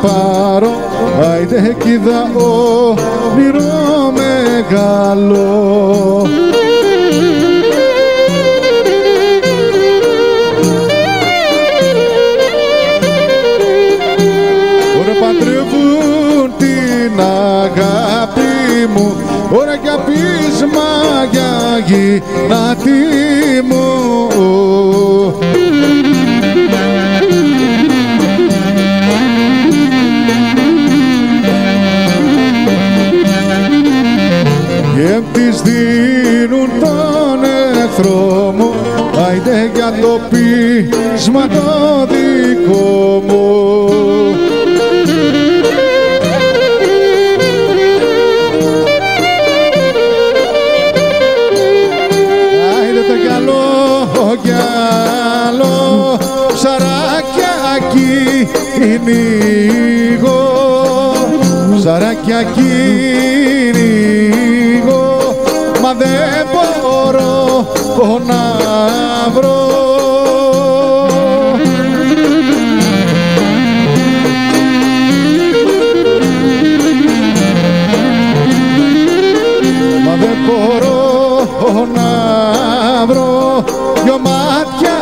πάρω, άιντε κι είδα όνειρο μεγάλο. Ωραία παντρεύουν την αγάπη μου, ωραία κι απίσμα για γυνάτη μου. Και της δίνουν τον εχθρό μου, άιντε για το πείσμα το δικό μου. Άιντε το γυαλό, γυαλό, ψαράκια κυνηγώ, ψαράκια κυνηγώ, μα δεν μπορώ να βρω. Μα δεν μπορώ να βρω, δυο μάτια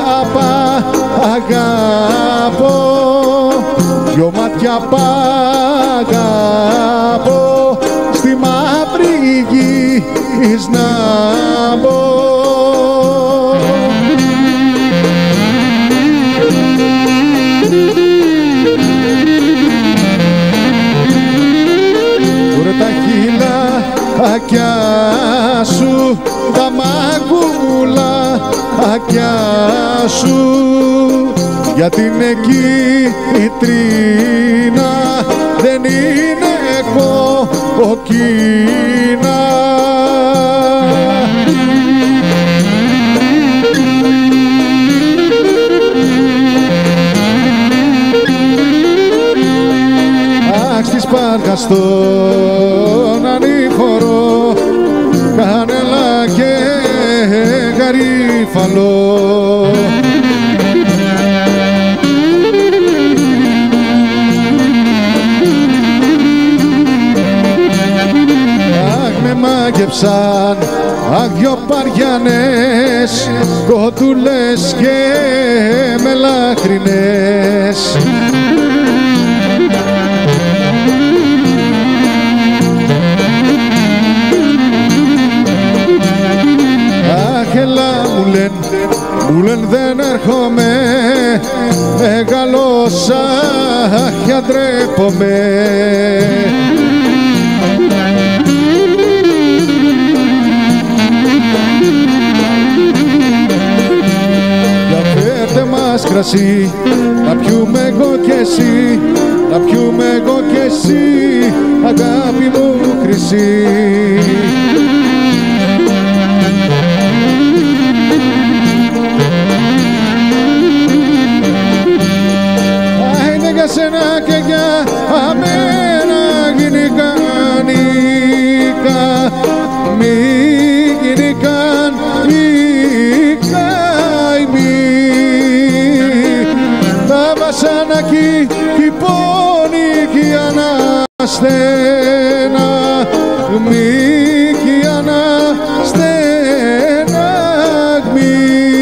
αγαπώ, δυο μάτια αγαπώ, στη μαύρη γη να μπω. Ωραία τα χειλάκια σου, τα μαγουλάκια σου, για την κίτρινα δεν είναι κόκκινα. Αχ, στη Σπάρκα στον ανηφορό, κανέλα και γαρίφαλο. Αχ, με μάγεψαν, αχ, δυο παριανές, κοτούλες και μελάχρινες. Αχ, έλα μου λεν, μου λεν δεν έρχομαι, μεγαλώσα και αντρέπομαι. Για φέρτε μας κρασί, να πιούμε εγώ κι εσύ, να πιούμε εγώ κι εσύ, αγάπη μου χρυσή. Για σένα και για αμένα γυναικανικά, μη γυναικανικά ημί. Τα βασανάκι κι η πόνη κι η αναστένα, μη κι η αναστένα μη.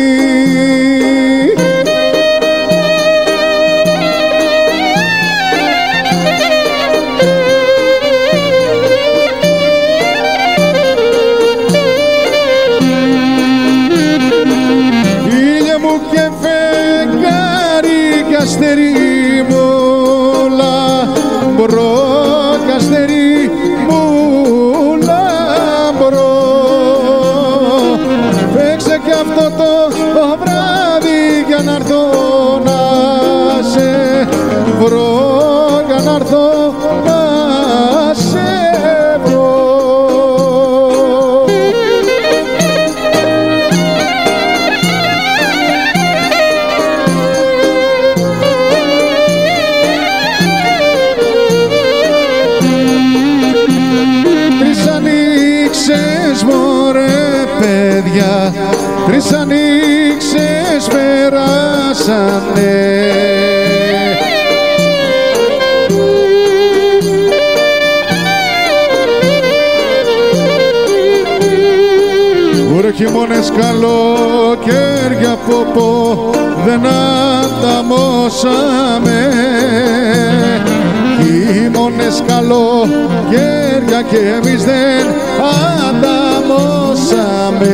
Αστερί μου λαμπρό, κι αστερί μου λαμπρό, παίξε κι αυτό το, το βράδυ για να έρθω να σε βρω, για να έρθω να σε βρω. Παιδιά, τρεις ανοίξες περάσανε, Ωρε χειμώνες καλοκαίρια πω πω δεν ανταμώσαμε. Χειμώνες καλοκαίρια και εμείς δεν ανταμώσαμε.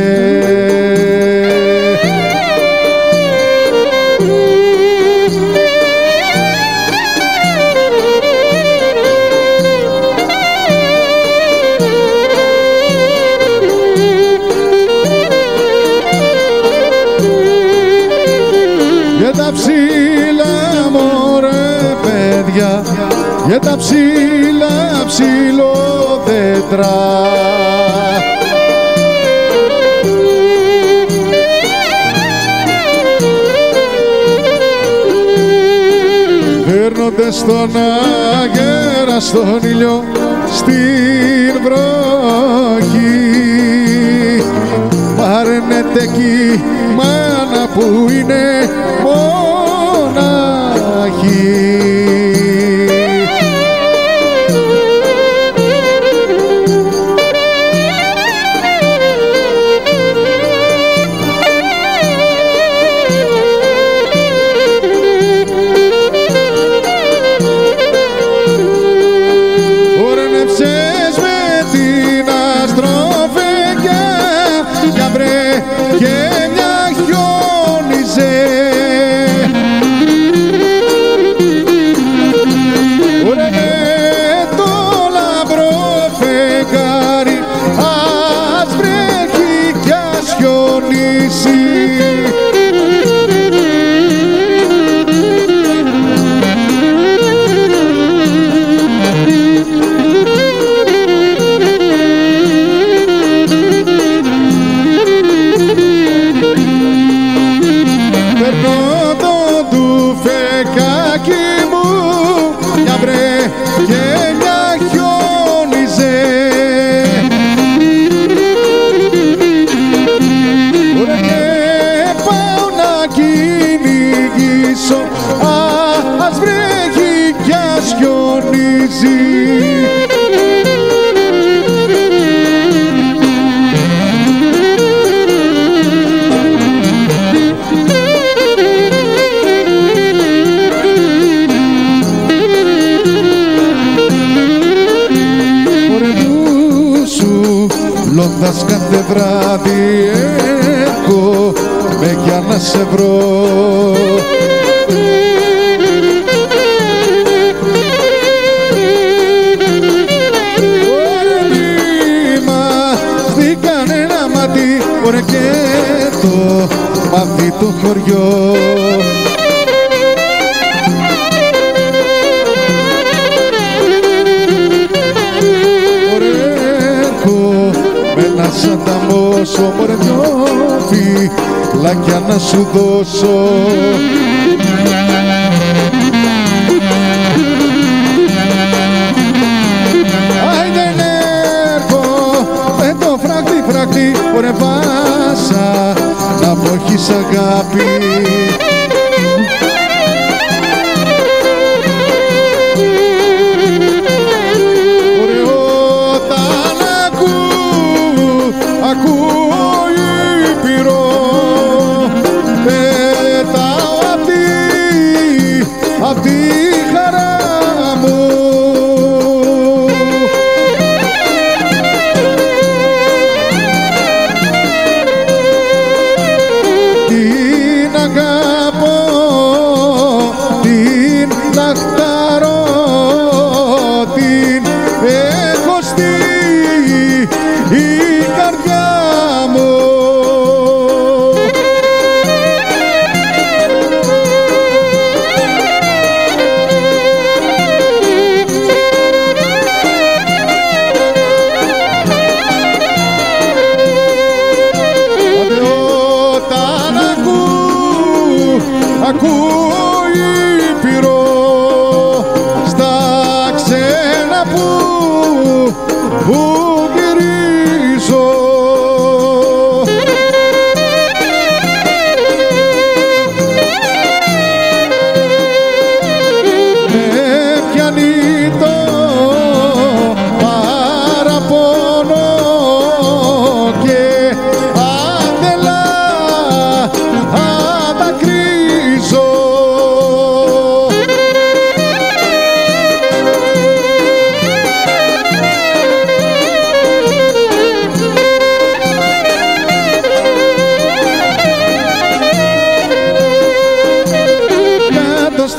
Για τα ψηλά ψηλόδέντρα δέρνονται στον αγέρα, στον ήλιο, στην βροχή. Πάρνετε εκεί μάνα που είναι μοναχή. Κάθε βράδυ έχω με για να σε βρω. Ωραία μη μας δει κανένα μάτι, ωραία και το μάτι το χωριό. Σαν τα μόσο μωρέ δυο φυλάκια να σου δώσω. Άιντε νέρχω με το φράχτη φράχτη μωρέ βάσα να πω έχεις αγάπη.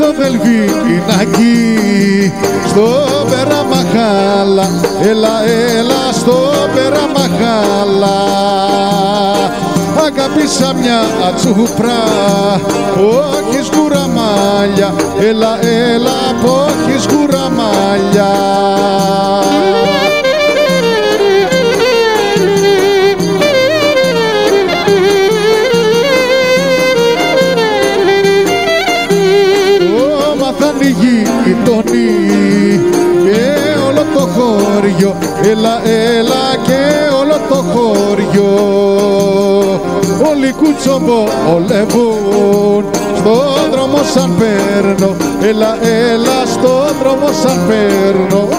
το Δελβινάκι, στο Περαμαχάλα, έλα, έλα στο Περαμαχάλα. Αγάπησα μια ατσούπρα, όχι σκουραμάλια, έλα, έλα, όχι σκουραμάλια. Η γειτονή και όλο το χωριό, έλα, έλα και όλο το χωριό. Όλοι κουτσομπολεύουν στον δρόμο σαν παίρνω, έλα, έλα στον δρόμο σαν παίρνω.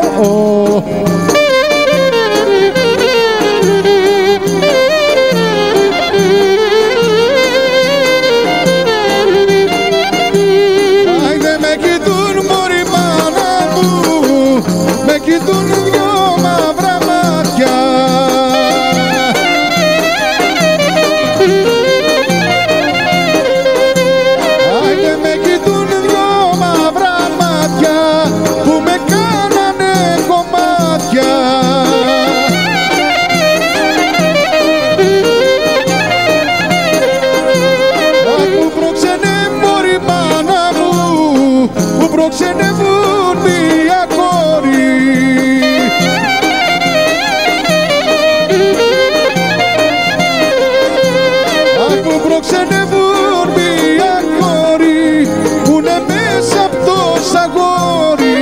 Κοιτούν δυο μαύρα μάτια, άιντε με κοιτούν δυο μαύρα μάτια που με κάνανε κομμάτια. Αχ, που προξενεύουν η μάνα μου, που προξενεύουν μια κόρη. Προξενεύουν μια κόρη που είναι μέσα απ' το σαγόρι.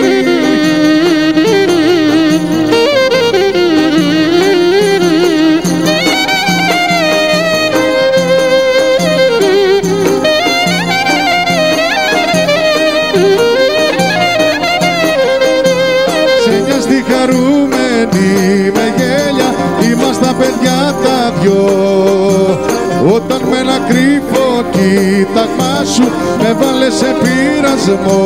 Ξένια στη χαρούμενη με γέλια ήμασταν παιδιά τα δυο. Όταν με ένα κρύφο κοίταγμά σου με βάλε σε πειρασμό.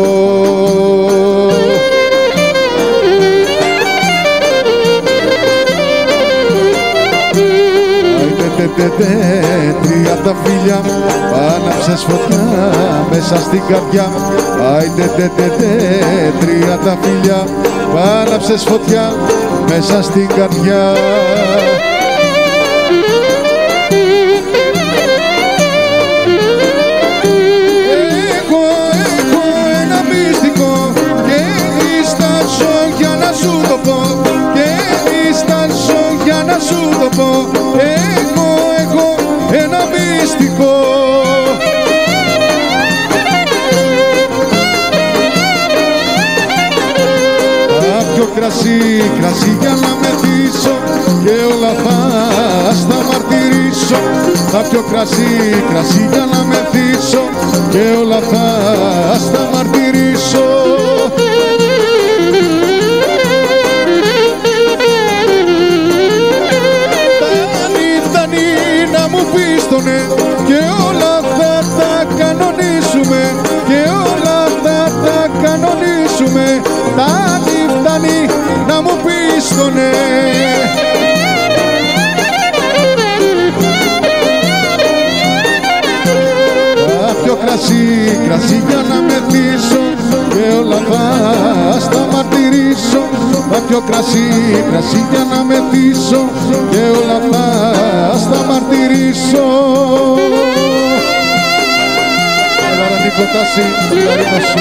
Άιντε τε τε τε τρία τα φίλια, άναψες φωτιά μέσα στην καρδιά. Άιντε τε τε τε τρία τα φίλια, άναψες φωτιά μέσα στην καρδιά. Σου το πω, έχω, έχω ένα μυστικό. Θα πιω κρασί, κρασί για να μεθύσω και όλα θα στα μαρτυρήσω. Θα πιω κρασί, κρασί για να μεθύσω και όλα θα στα μαρτυρήσω. Και όλα θα τα κανονίσουμε, και όλα θα τα κανονίσουμε. Φτάνει, φτάνει να μου πεις το ναι. Θα πιω κρασί, κρασί για να μεθύσω και όλα θα στα μαρτυρήσω. Θα πιω κρασί, κρασί για να μεθύσω και όλα θα στα μαρτυρήσω. Έλα Νίκο Τάση, καρίνα σου.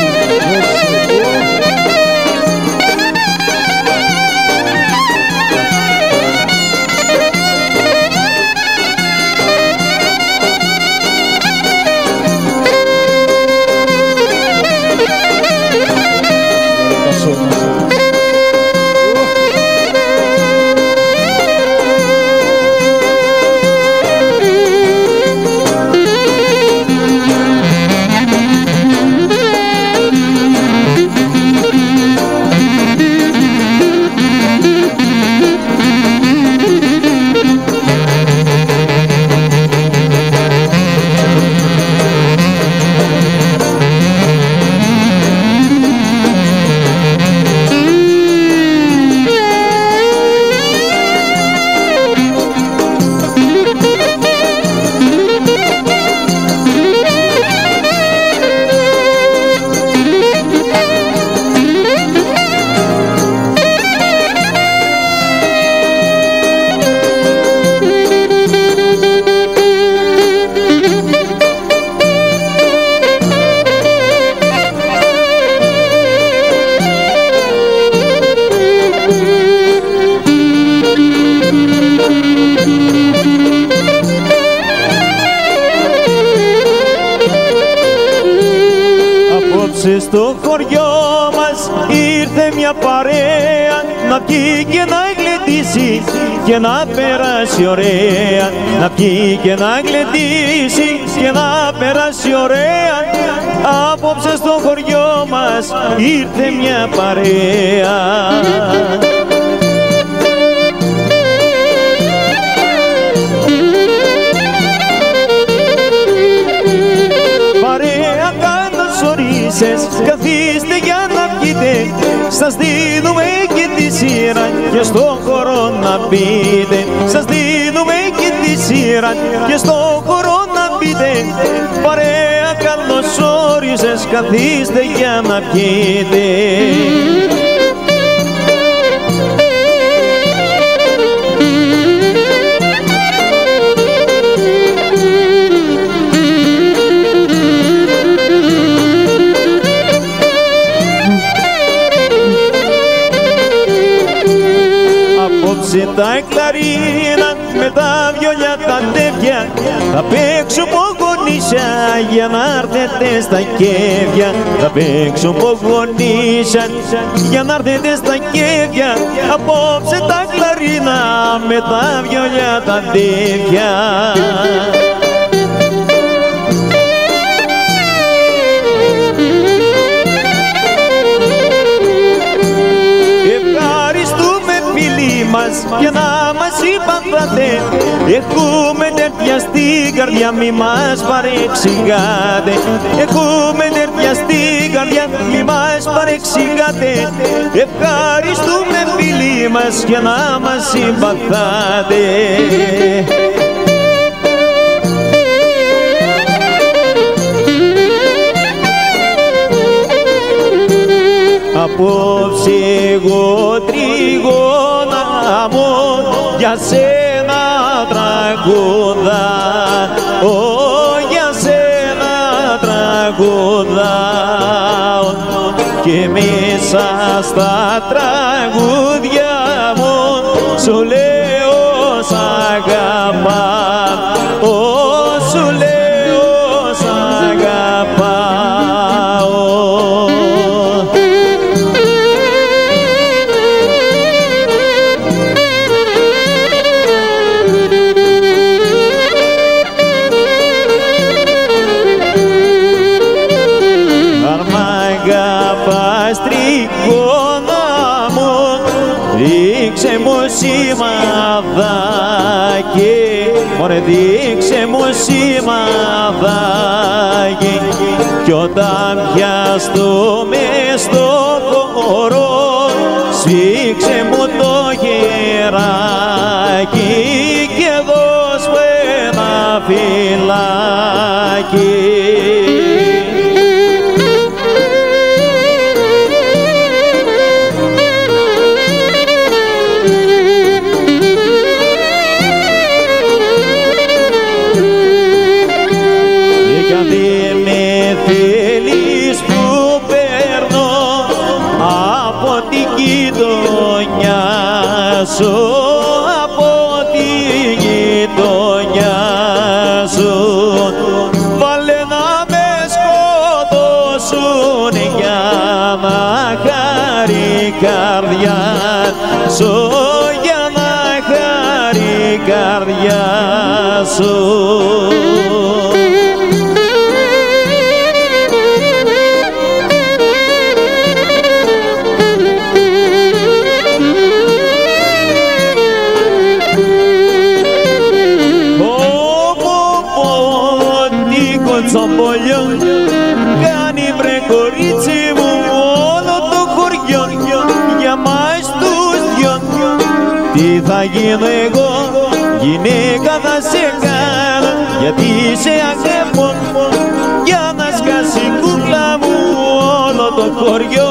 Απόψε στο χωριό μας ήρθε μια παρέα να πιει και να γλεντήσει και να περάσει ωραία. Να πιει και να γλεντήσει και να περάσει ωραία. Απόψε στο χωριό μας ήρθε μια παρέα. Παρέα καλωσορίσες, καθίστε για να πιείτε. Σας δίνουμε και τη σειρά και στον χώρο να μπείτε. Σας δίνουμε και τη σειρά και στον χώρο να μπείτε. Παρέα καλωσόρισες, καθίστε για να πιείτε. Απόψε τα κλαρίνα με τα βιολιά τα τεύια θα παίξουν πογονίσια για να έρθετε στα κέφια. Θα παίξουν πογονίσια για να έρθετε στα κέφια. Απόψε τα κλαρίνα με τα βιολιά τα τεύια. Για να μας συμπαθάτε, έχουμε τέτοια στην καρδιά, μη μας παρεξηγάτε. Έχουμε τέτοια στην καρδιά, μη μας παρεξηγάτε. Ευχαριστούμε φίλοι μας για να μας συμπαθάτε. Απόψε εγώ τριγώνα μου για σένα τραγουδά, ω, για σένα τραγουδάω και μέσα στα τραγούδια μου σου λέω σ' αγαπάω, ω, σου λέω σ' αγαπάω. Δείξε μου σημαδάκι, μωρέ δείξε μου σημαδάκι, κι όταν πιαστούμε στο χώρο σφίξε μου το γεράκι και δώσ' μου ένα φυλάκι. Από τη γειτονιά σου βάλε να με σκοτώσουν για να χαρεί η καρδιά σου, για να χαρεί η καρδιά σου. Κάνει βρε κορίτσι μου όλο το χωριό για μας τους δυο. Τι θα γίνω εγώ, γυναίκα θα σε κάνω, γιατί σε αγαπώ για να σκάσει κούκλα μου όλο το χωριό.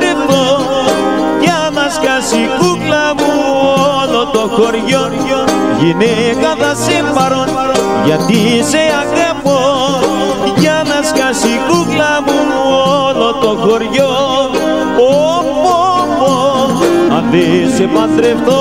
Κούκλα μου όλο το χωριό γυναίκα θα σε πάρω, γιατί σε αγαπώ, για να σκάσει κούκλα μου όλο το χωριό. Πω πω πω, αν δεν σε παντρευτώ.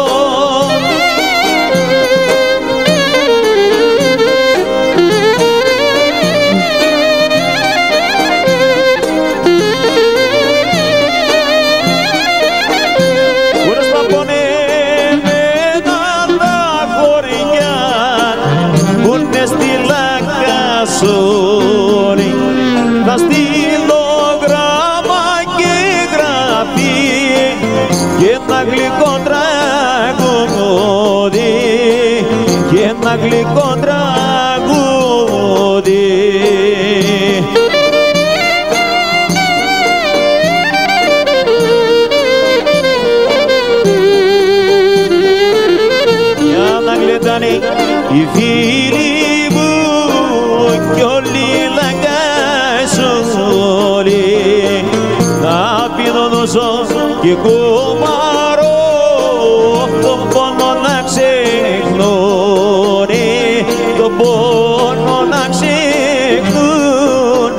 Θα στείλω γράμμα και γραφή και ένα γλυκό τραγούδι, και ένα γλυκό τραγούδι. Για να γλεντάνε οι φίλοι μου κι όλοι λαγκάσουν, να πίνω νόσο και κουμαρώ, τον πόνο να ξεχνούν, τον πόνο να ξεχνούν.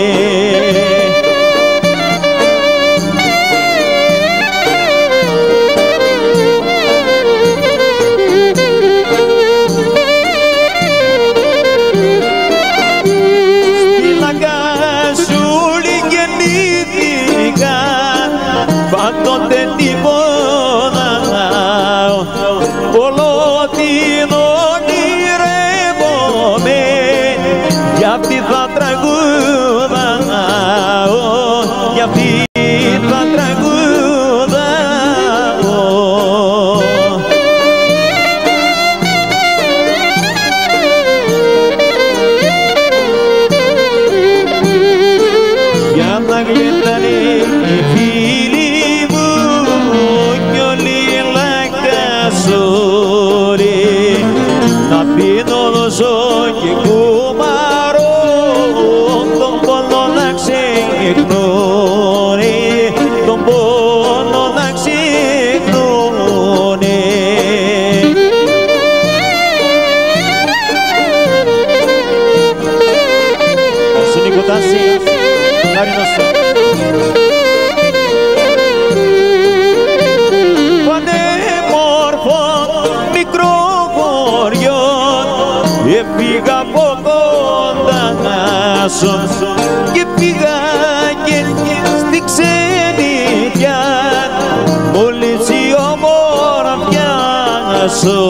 Πάντοτε τίποτα, όλο την ονειρεύομαι, γι' αυτή θα τραγουδάω, γι' αυτή θα τραγουδάω. Για να γλεντάνε οι φίλοι να πίνω νόσο και κουμαρώ, τον πόνο να ξεχνούν, τον πόνο να ξεχνούν. Σου Νικοτάση, χάρη να σου. Έφυγα από κοντά σου και πήγα και στη ξενιτιά, μόλις η ομορφιά σου.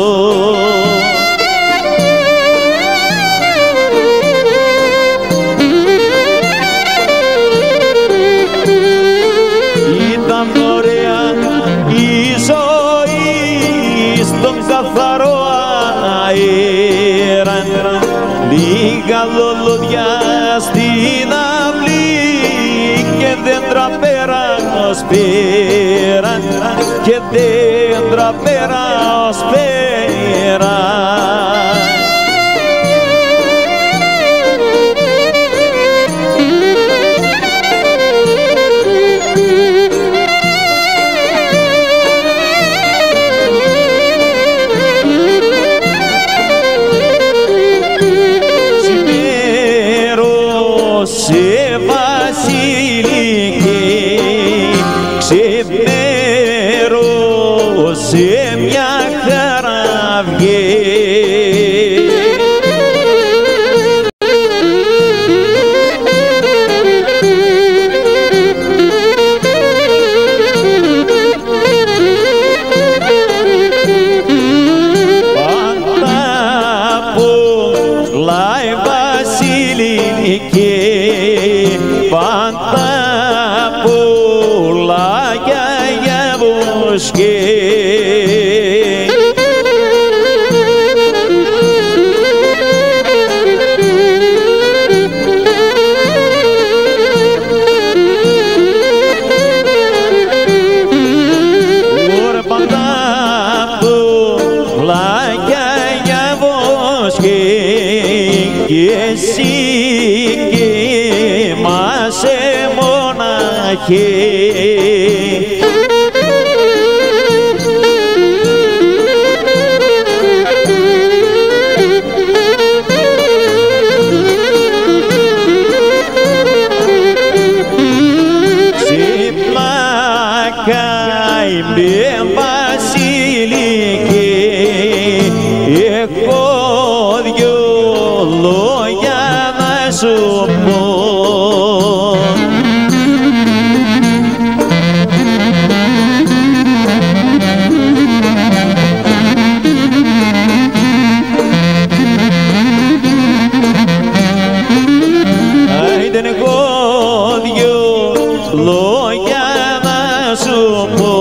Ήταν ωραία η ζωή στον καθαρό αέρα, λίγα λουλούδια στην αυλή και δέντρα πέρα ως πέρα, και δέντρα πέρα ως πέρα. Σε βασιλική ξεμέρωσε μια χαραυγή. Πάντα πουλάει βασιλική, πάντα πουλάγια για βοσκή. Ωρα πάντα πουλάγια για βοσκή, και εσύ κοιμάσαι μοναχή. Λε Βασιλική, έχω δυο λόγια να σου πω. Άιντε έχω δυο λόγια να σου πω,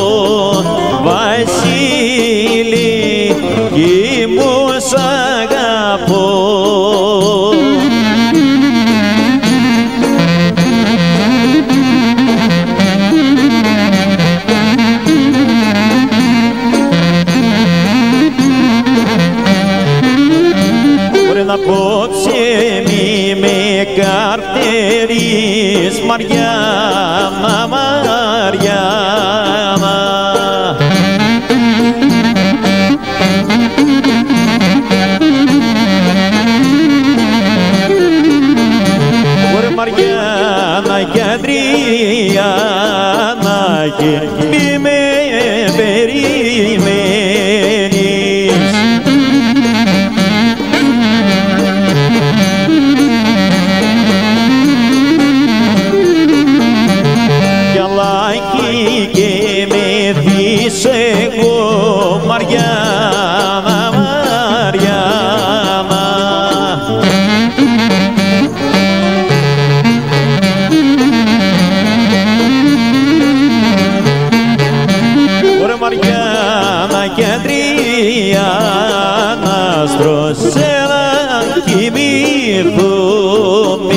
Βασίλη, κι μου σ' αγαπώ. Μπορεί να απόψε μη με καρτερείς, Μαριάννα, Μαριάννα. Ωραία Μαριάννα και Αντριάννα, και μη με περιμένεις. Γυαλάκι και με δεις εγώ, Μαριάννα, Μαριάννα. Ωραία Μαριάννα και Αντριάννα, στρώσε να κοιμηθούμε.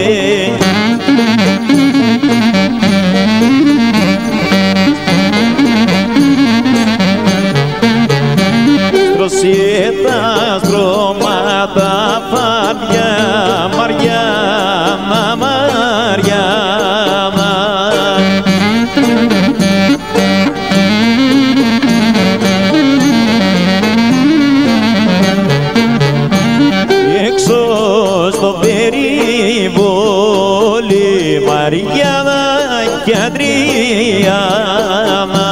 Στρώσε τα στρώματα φαντιά, Μαριάννα, Μαριάννα. Έξω στο περιβόλι, Μαριάννα και Αντριάννα.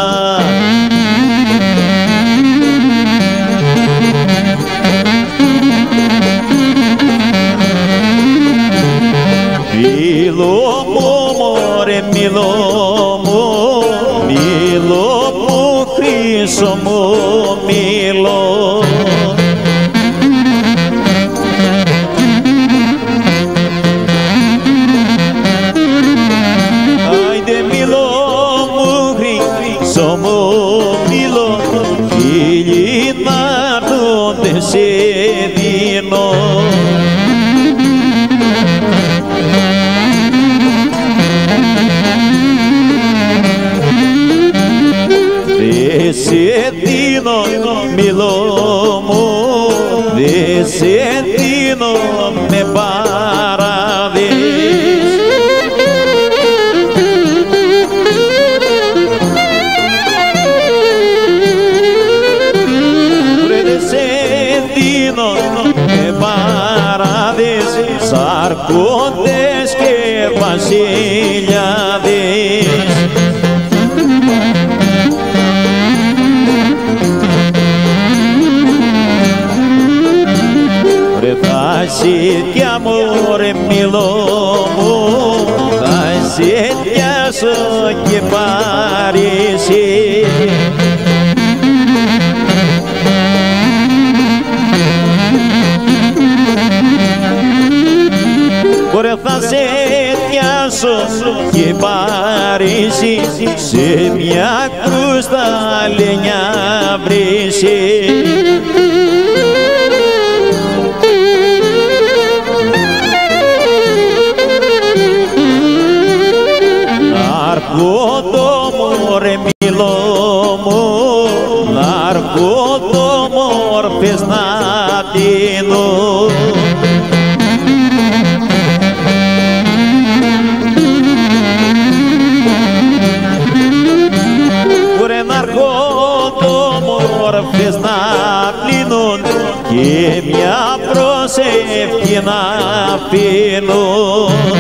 Μήλο μου, μωρέ, μήλο μου, μήλο μου, χρυσό μου μήλο. Άιντε μήλο μου, χρυσό μου μήλο, χίλιοι να έρθονται σε δίνω. Δε σε δίνω, μήλο μου, δε σε δίνω, με παραδείς. Βρε δε σε δίνω, με παραδείς, σαρκώντες και βασιλιάδες. Σιτιά μου, ρε μήλο μου, θα σιτιάσω και Παρίσι. Ωραία θα σιτιάσω και Παρίσι, σε μια κρουσταλένια βρύση. Ναρκότομο ρε μήλο μου, ναρκότομο ορφές να τίνω. Ρε ναρκότομο ορφές να πλύνουν και μια προσευχή να πίνουν.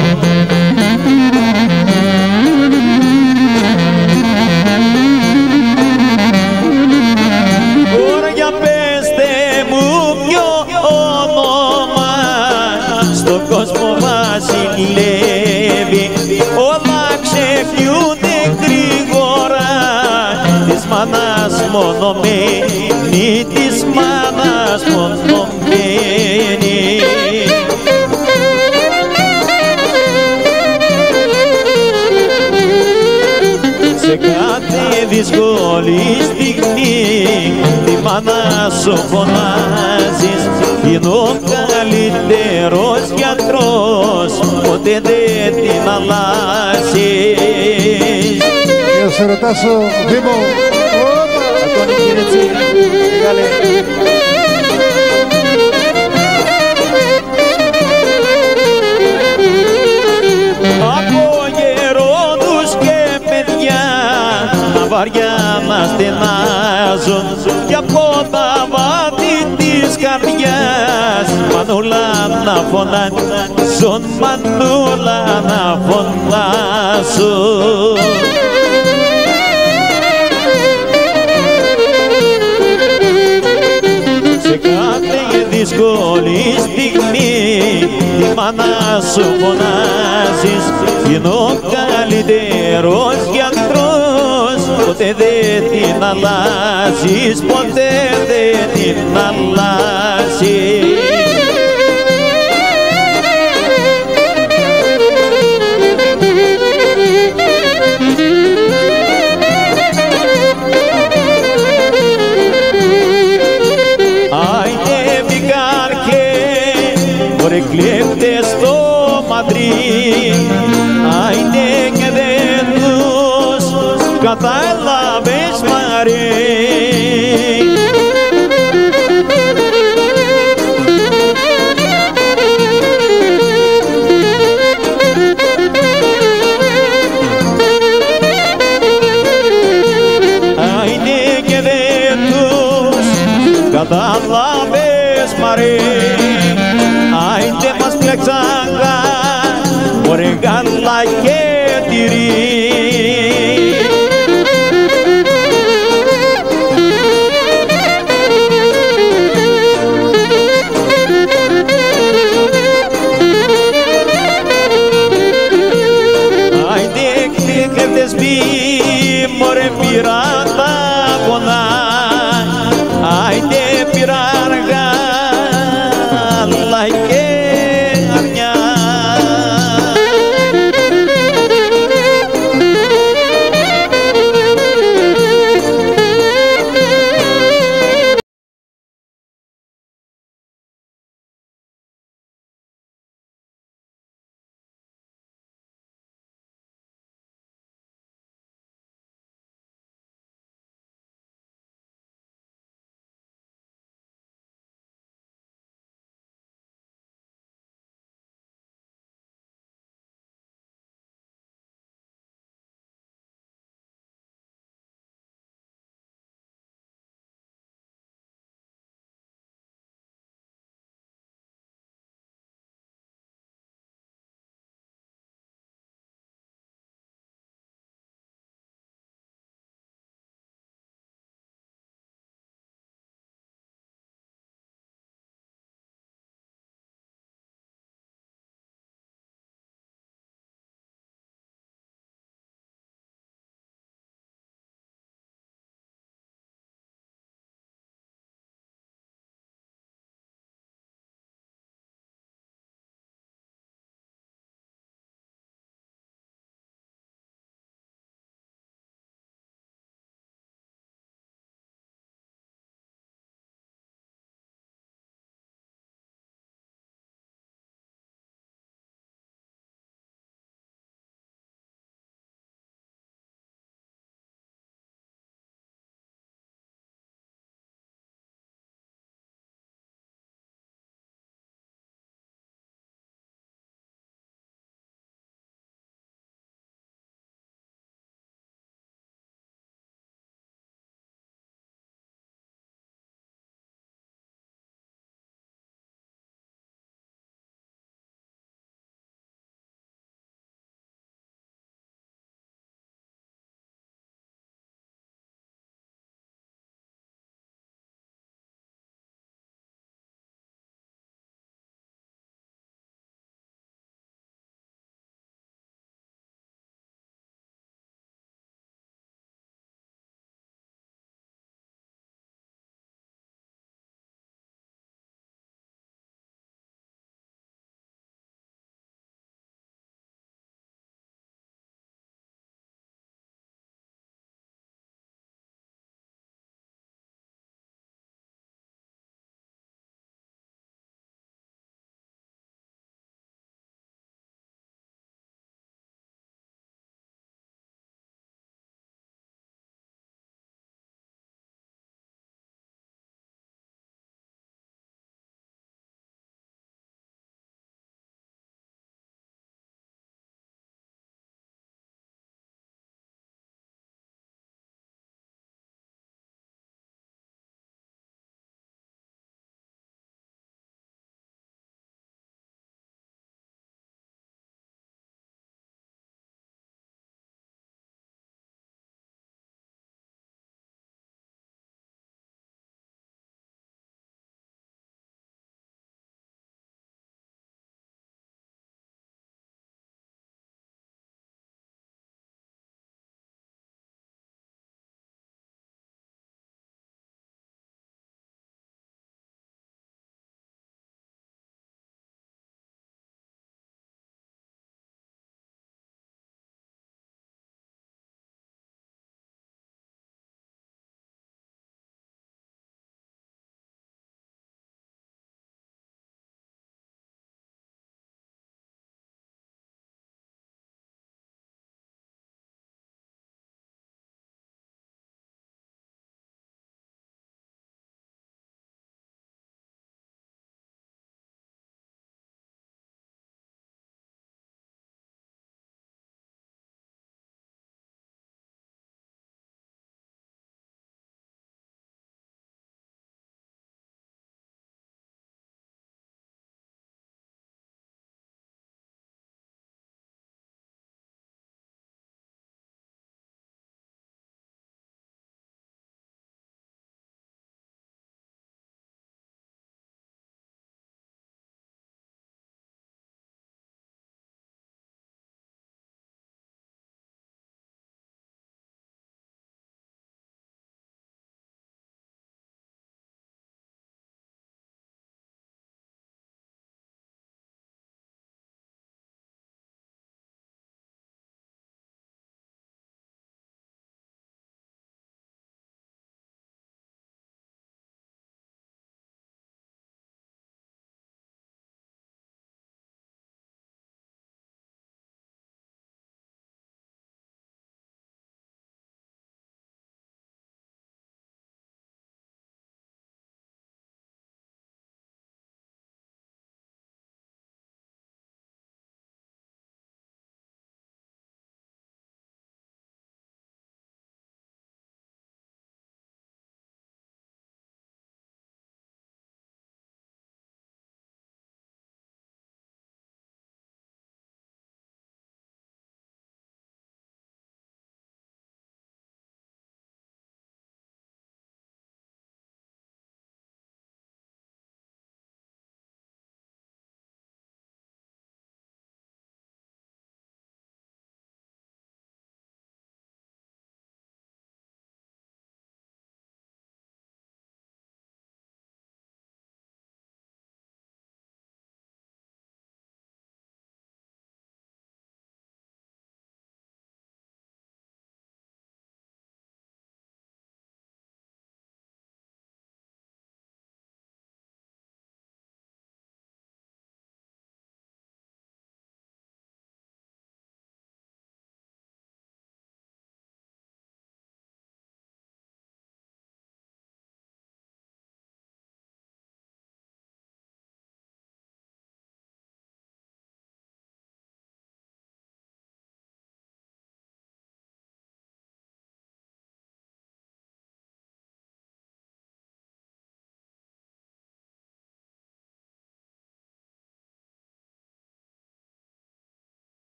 μονομένη, της μάνας μονομένη. Σε κάθε δύσκολη στιγμή τη μάνα σου φωνάζεις, είναι ο καλύτερος γιατρός, ποτέ δεν την αλλάζεις. Για σε ρωτάσω, Δήμο. Αντώνη κύριε Τσι, μεγάλε. Από γερόντους και παιδιά τα βαριά να στενάζουν, και από τα βάθη της καρδιάς μανούλα να φωνάζουν, μανούλα να φωνάζουν. Σε κάθε δύσκολη στιγμή τη μάνα σου φωνάζεις, είναι ο καλύτερος γιατρός, ποτέ δεν την αλλάζεις, ποτέ δεν την αλλάζεις. Κλέπτες στο Μαδρίτ, άιντε και δεν τους κατάλαβες Μαρή. Άιντε και δεν τους κατάλαβες Μαρή. Άιντε μας πλέξαγα, μωρέ γάλα και τυρί. Άιντε κλέφτες μη, μωρέ πειρά.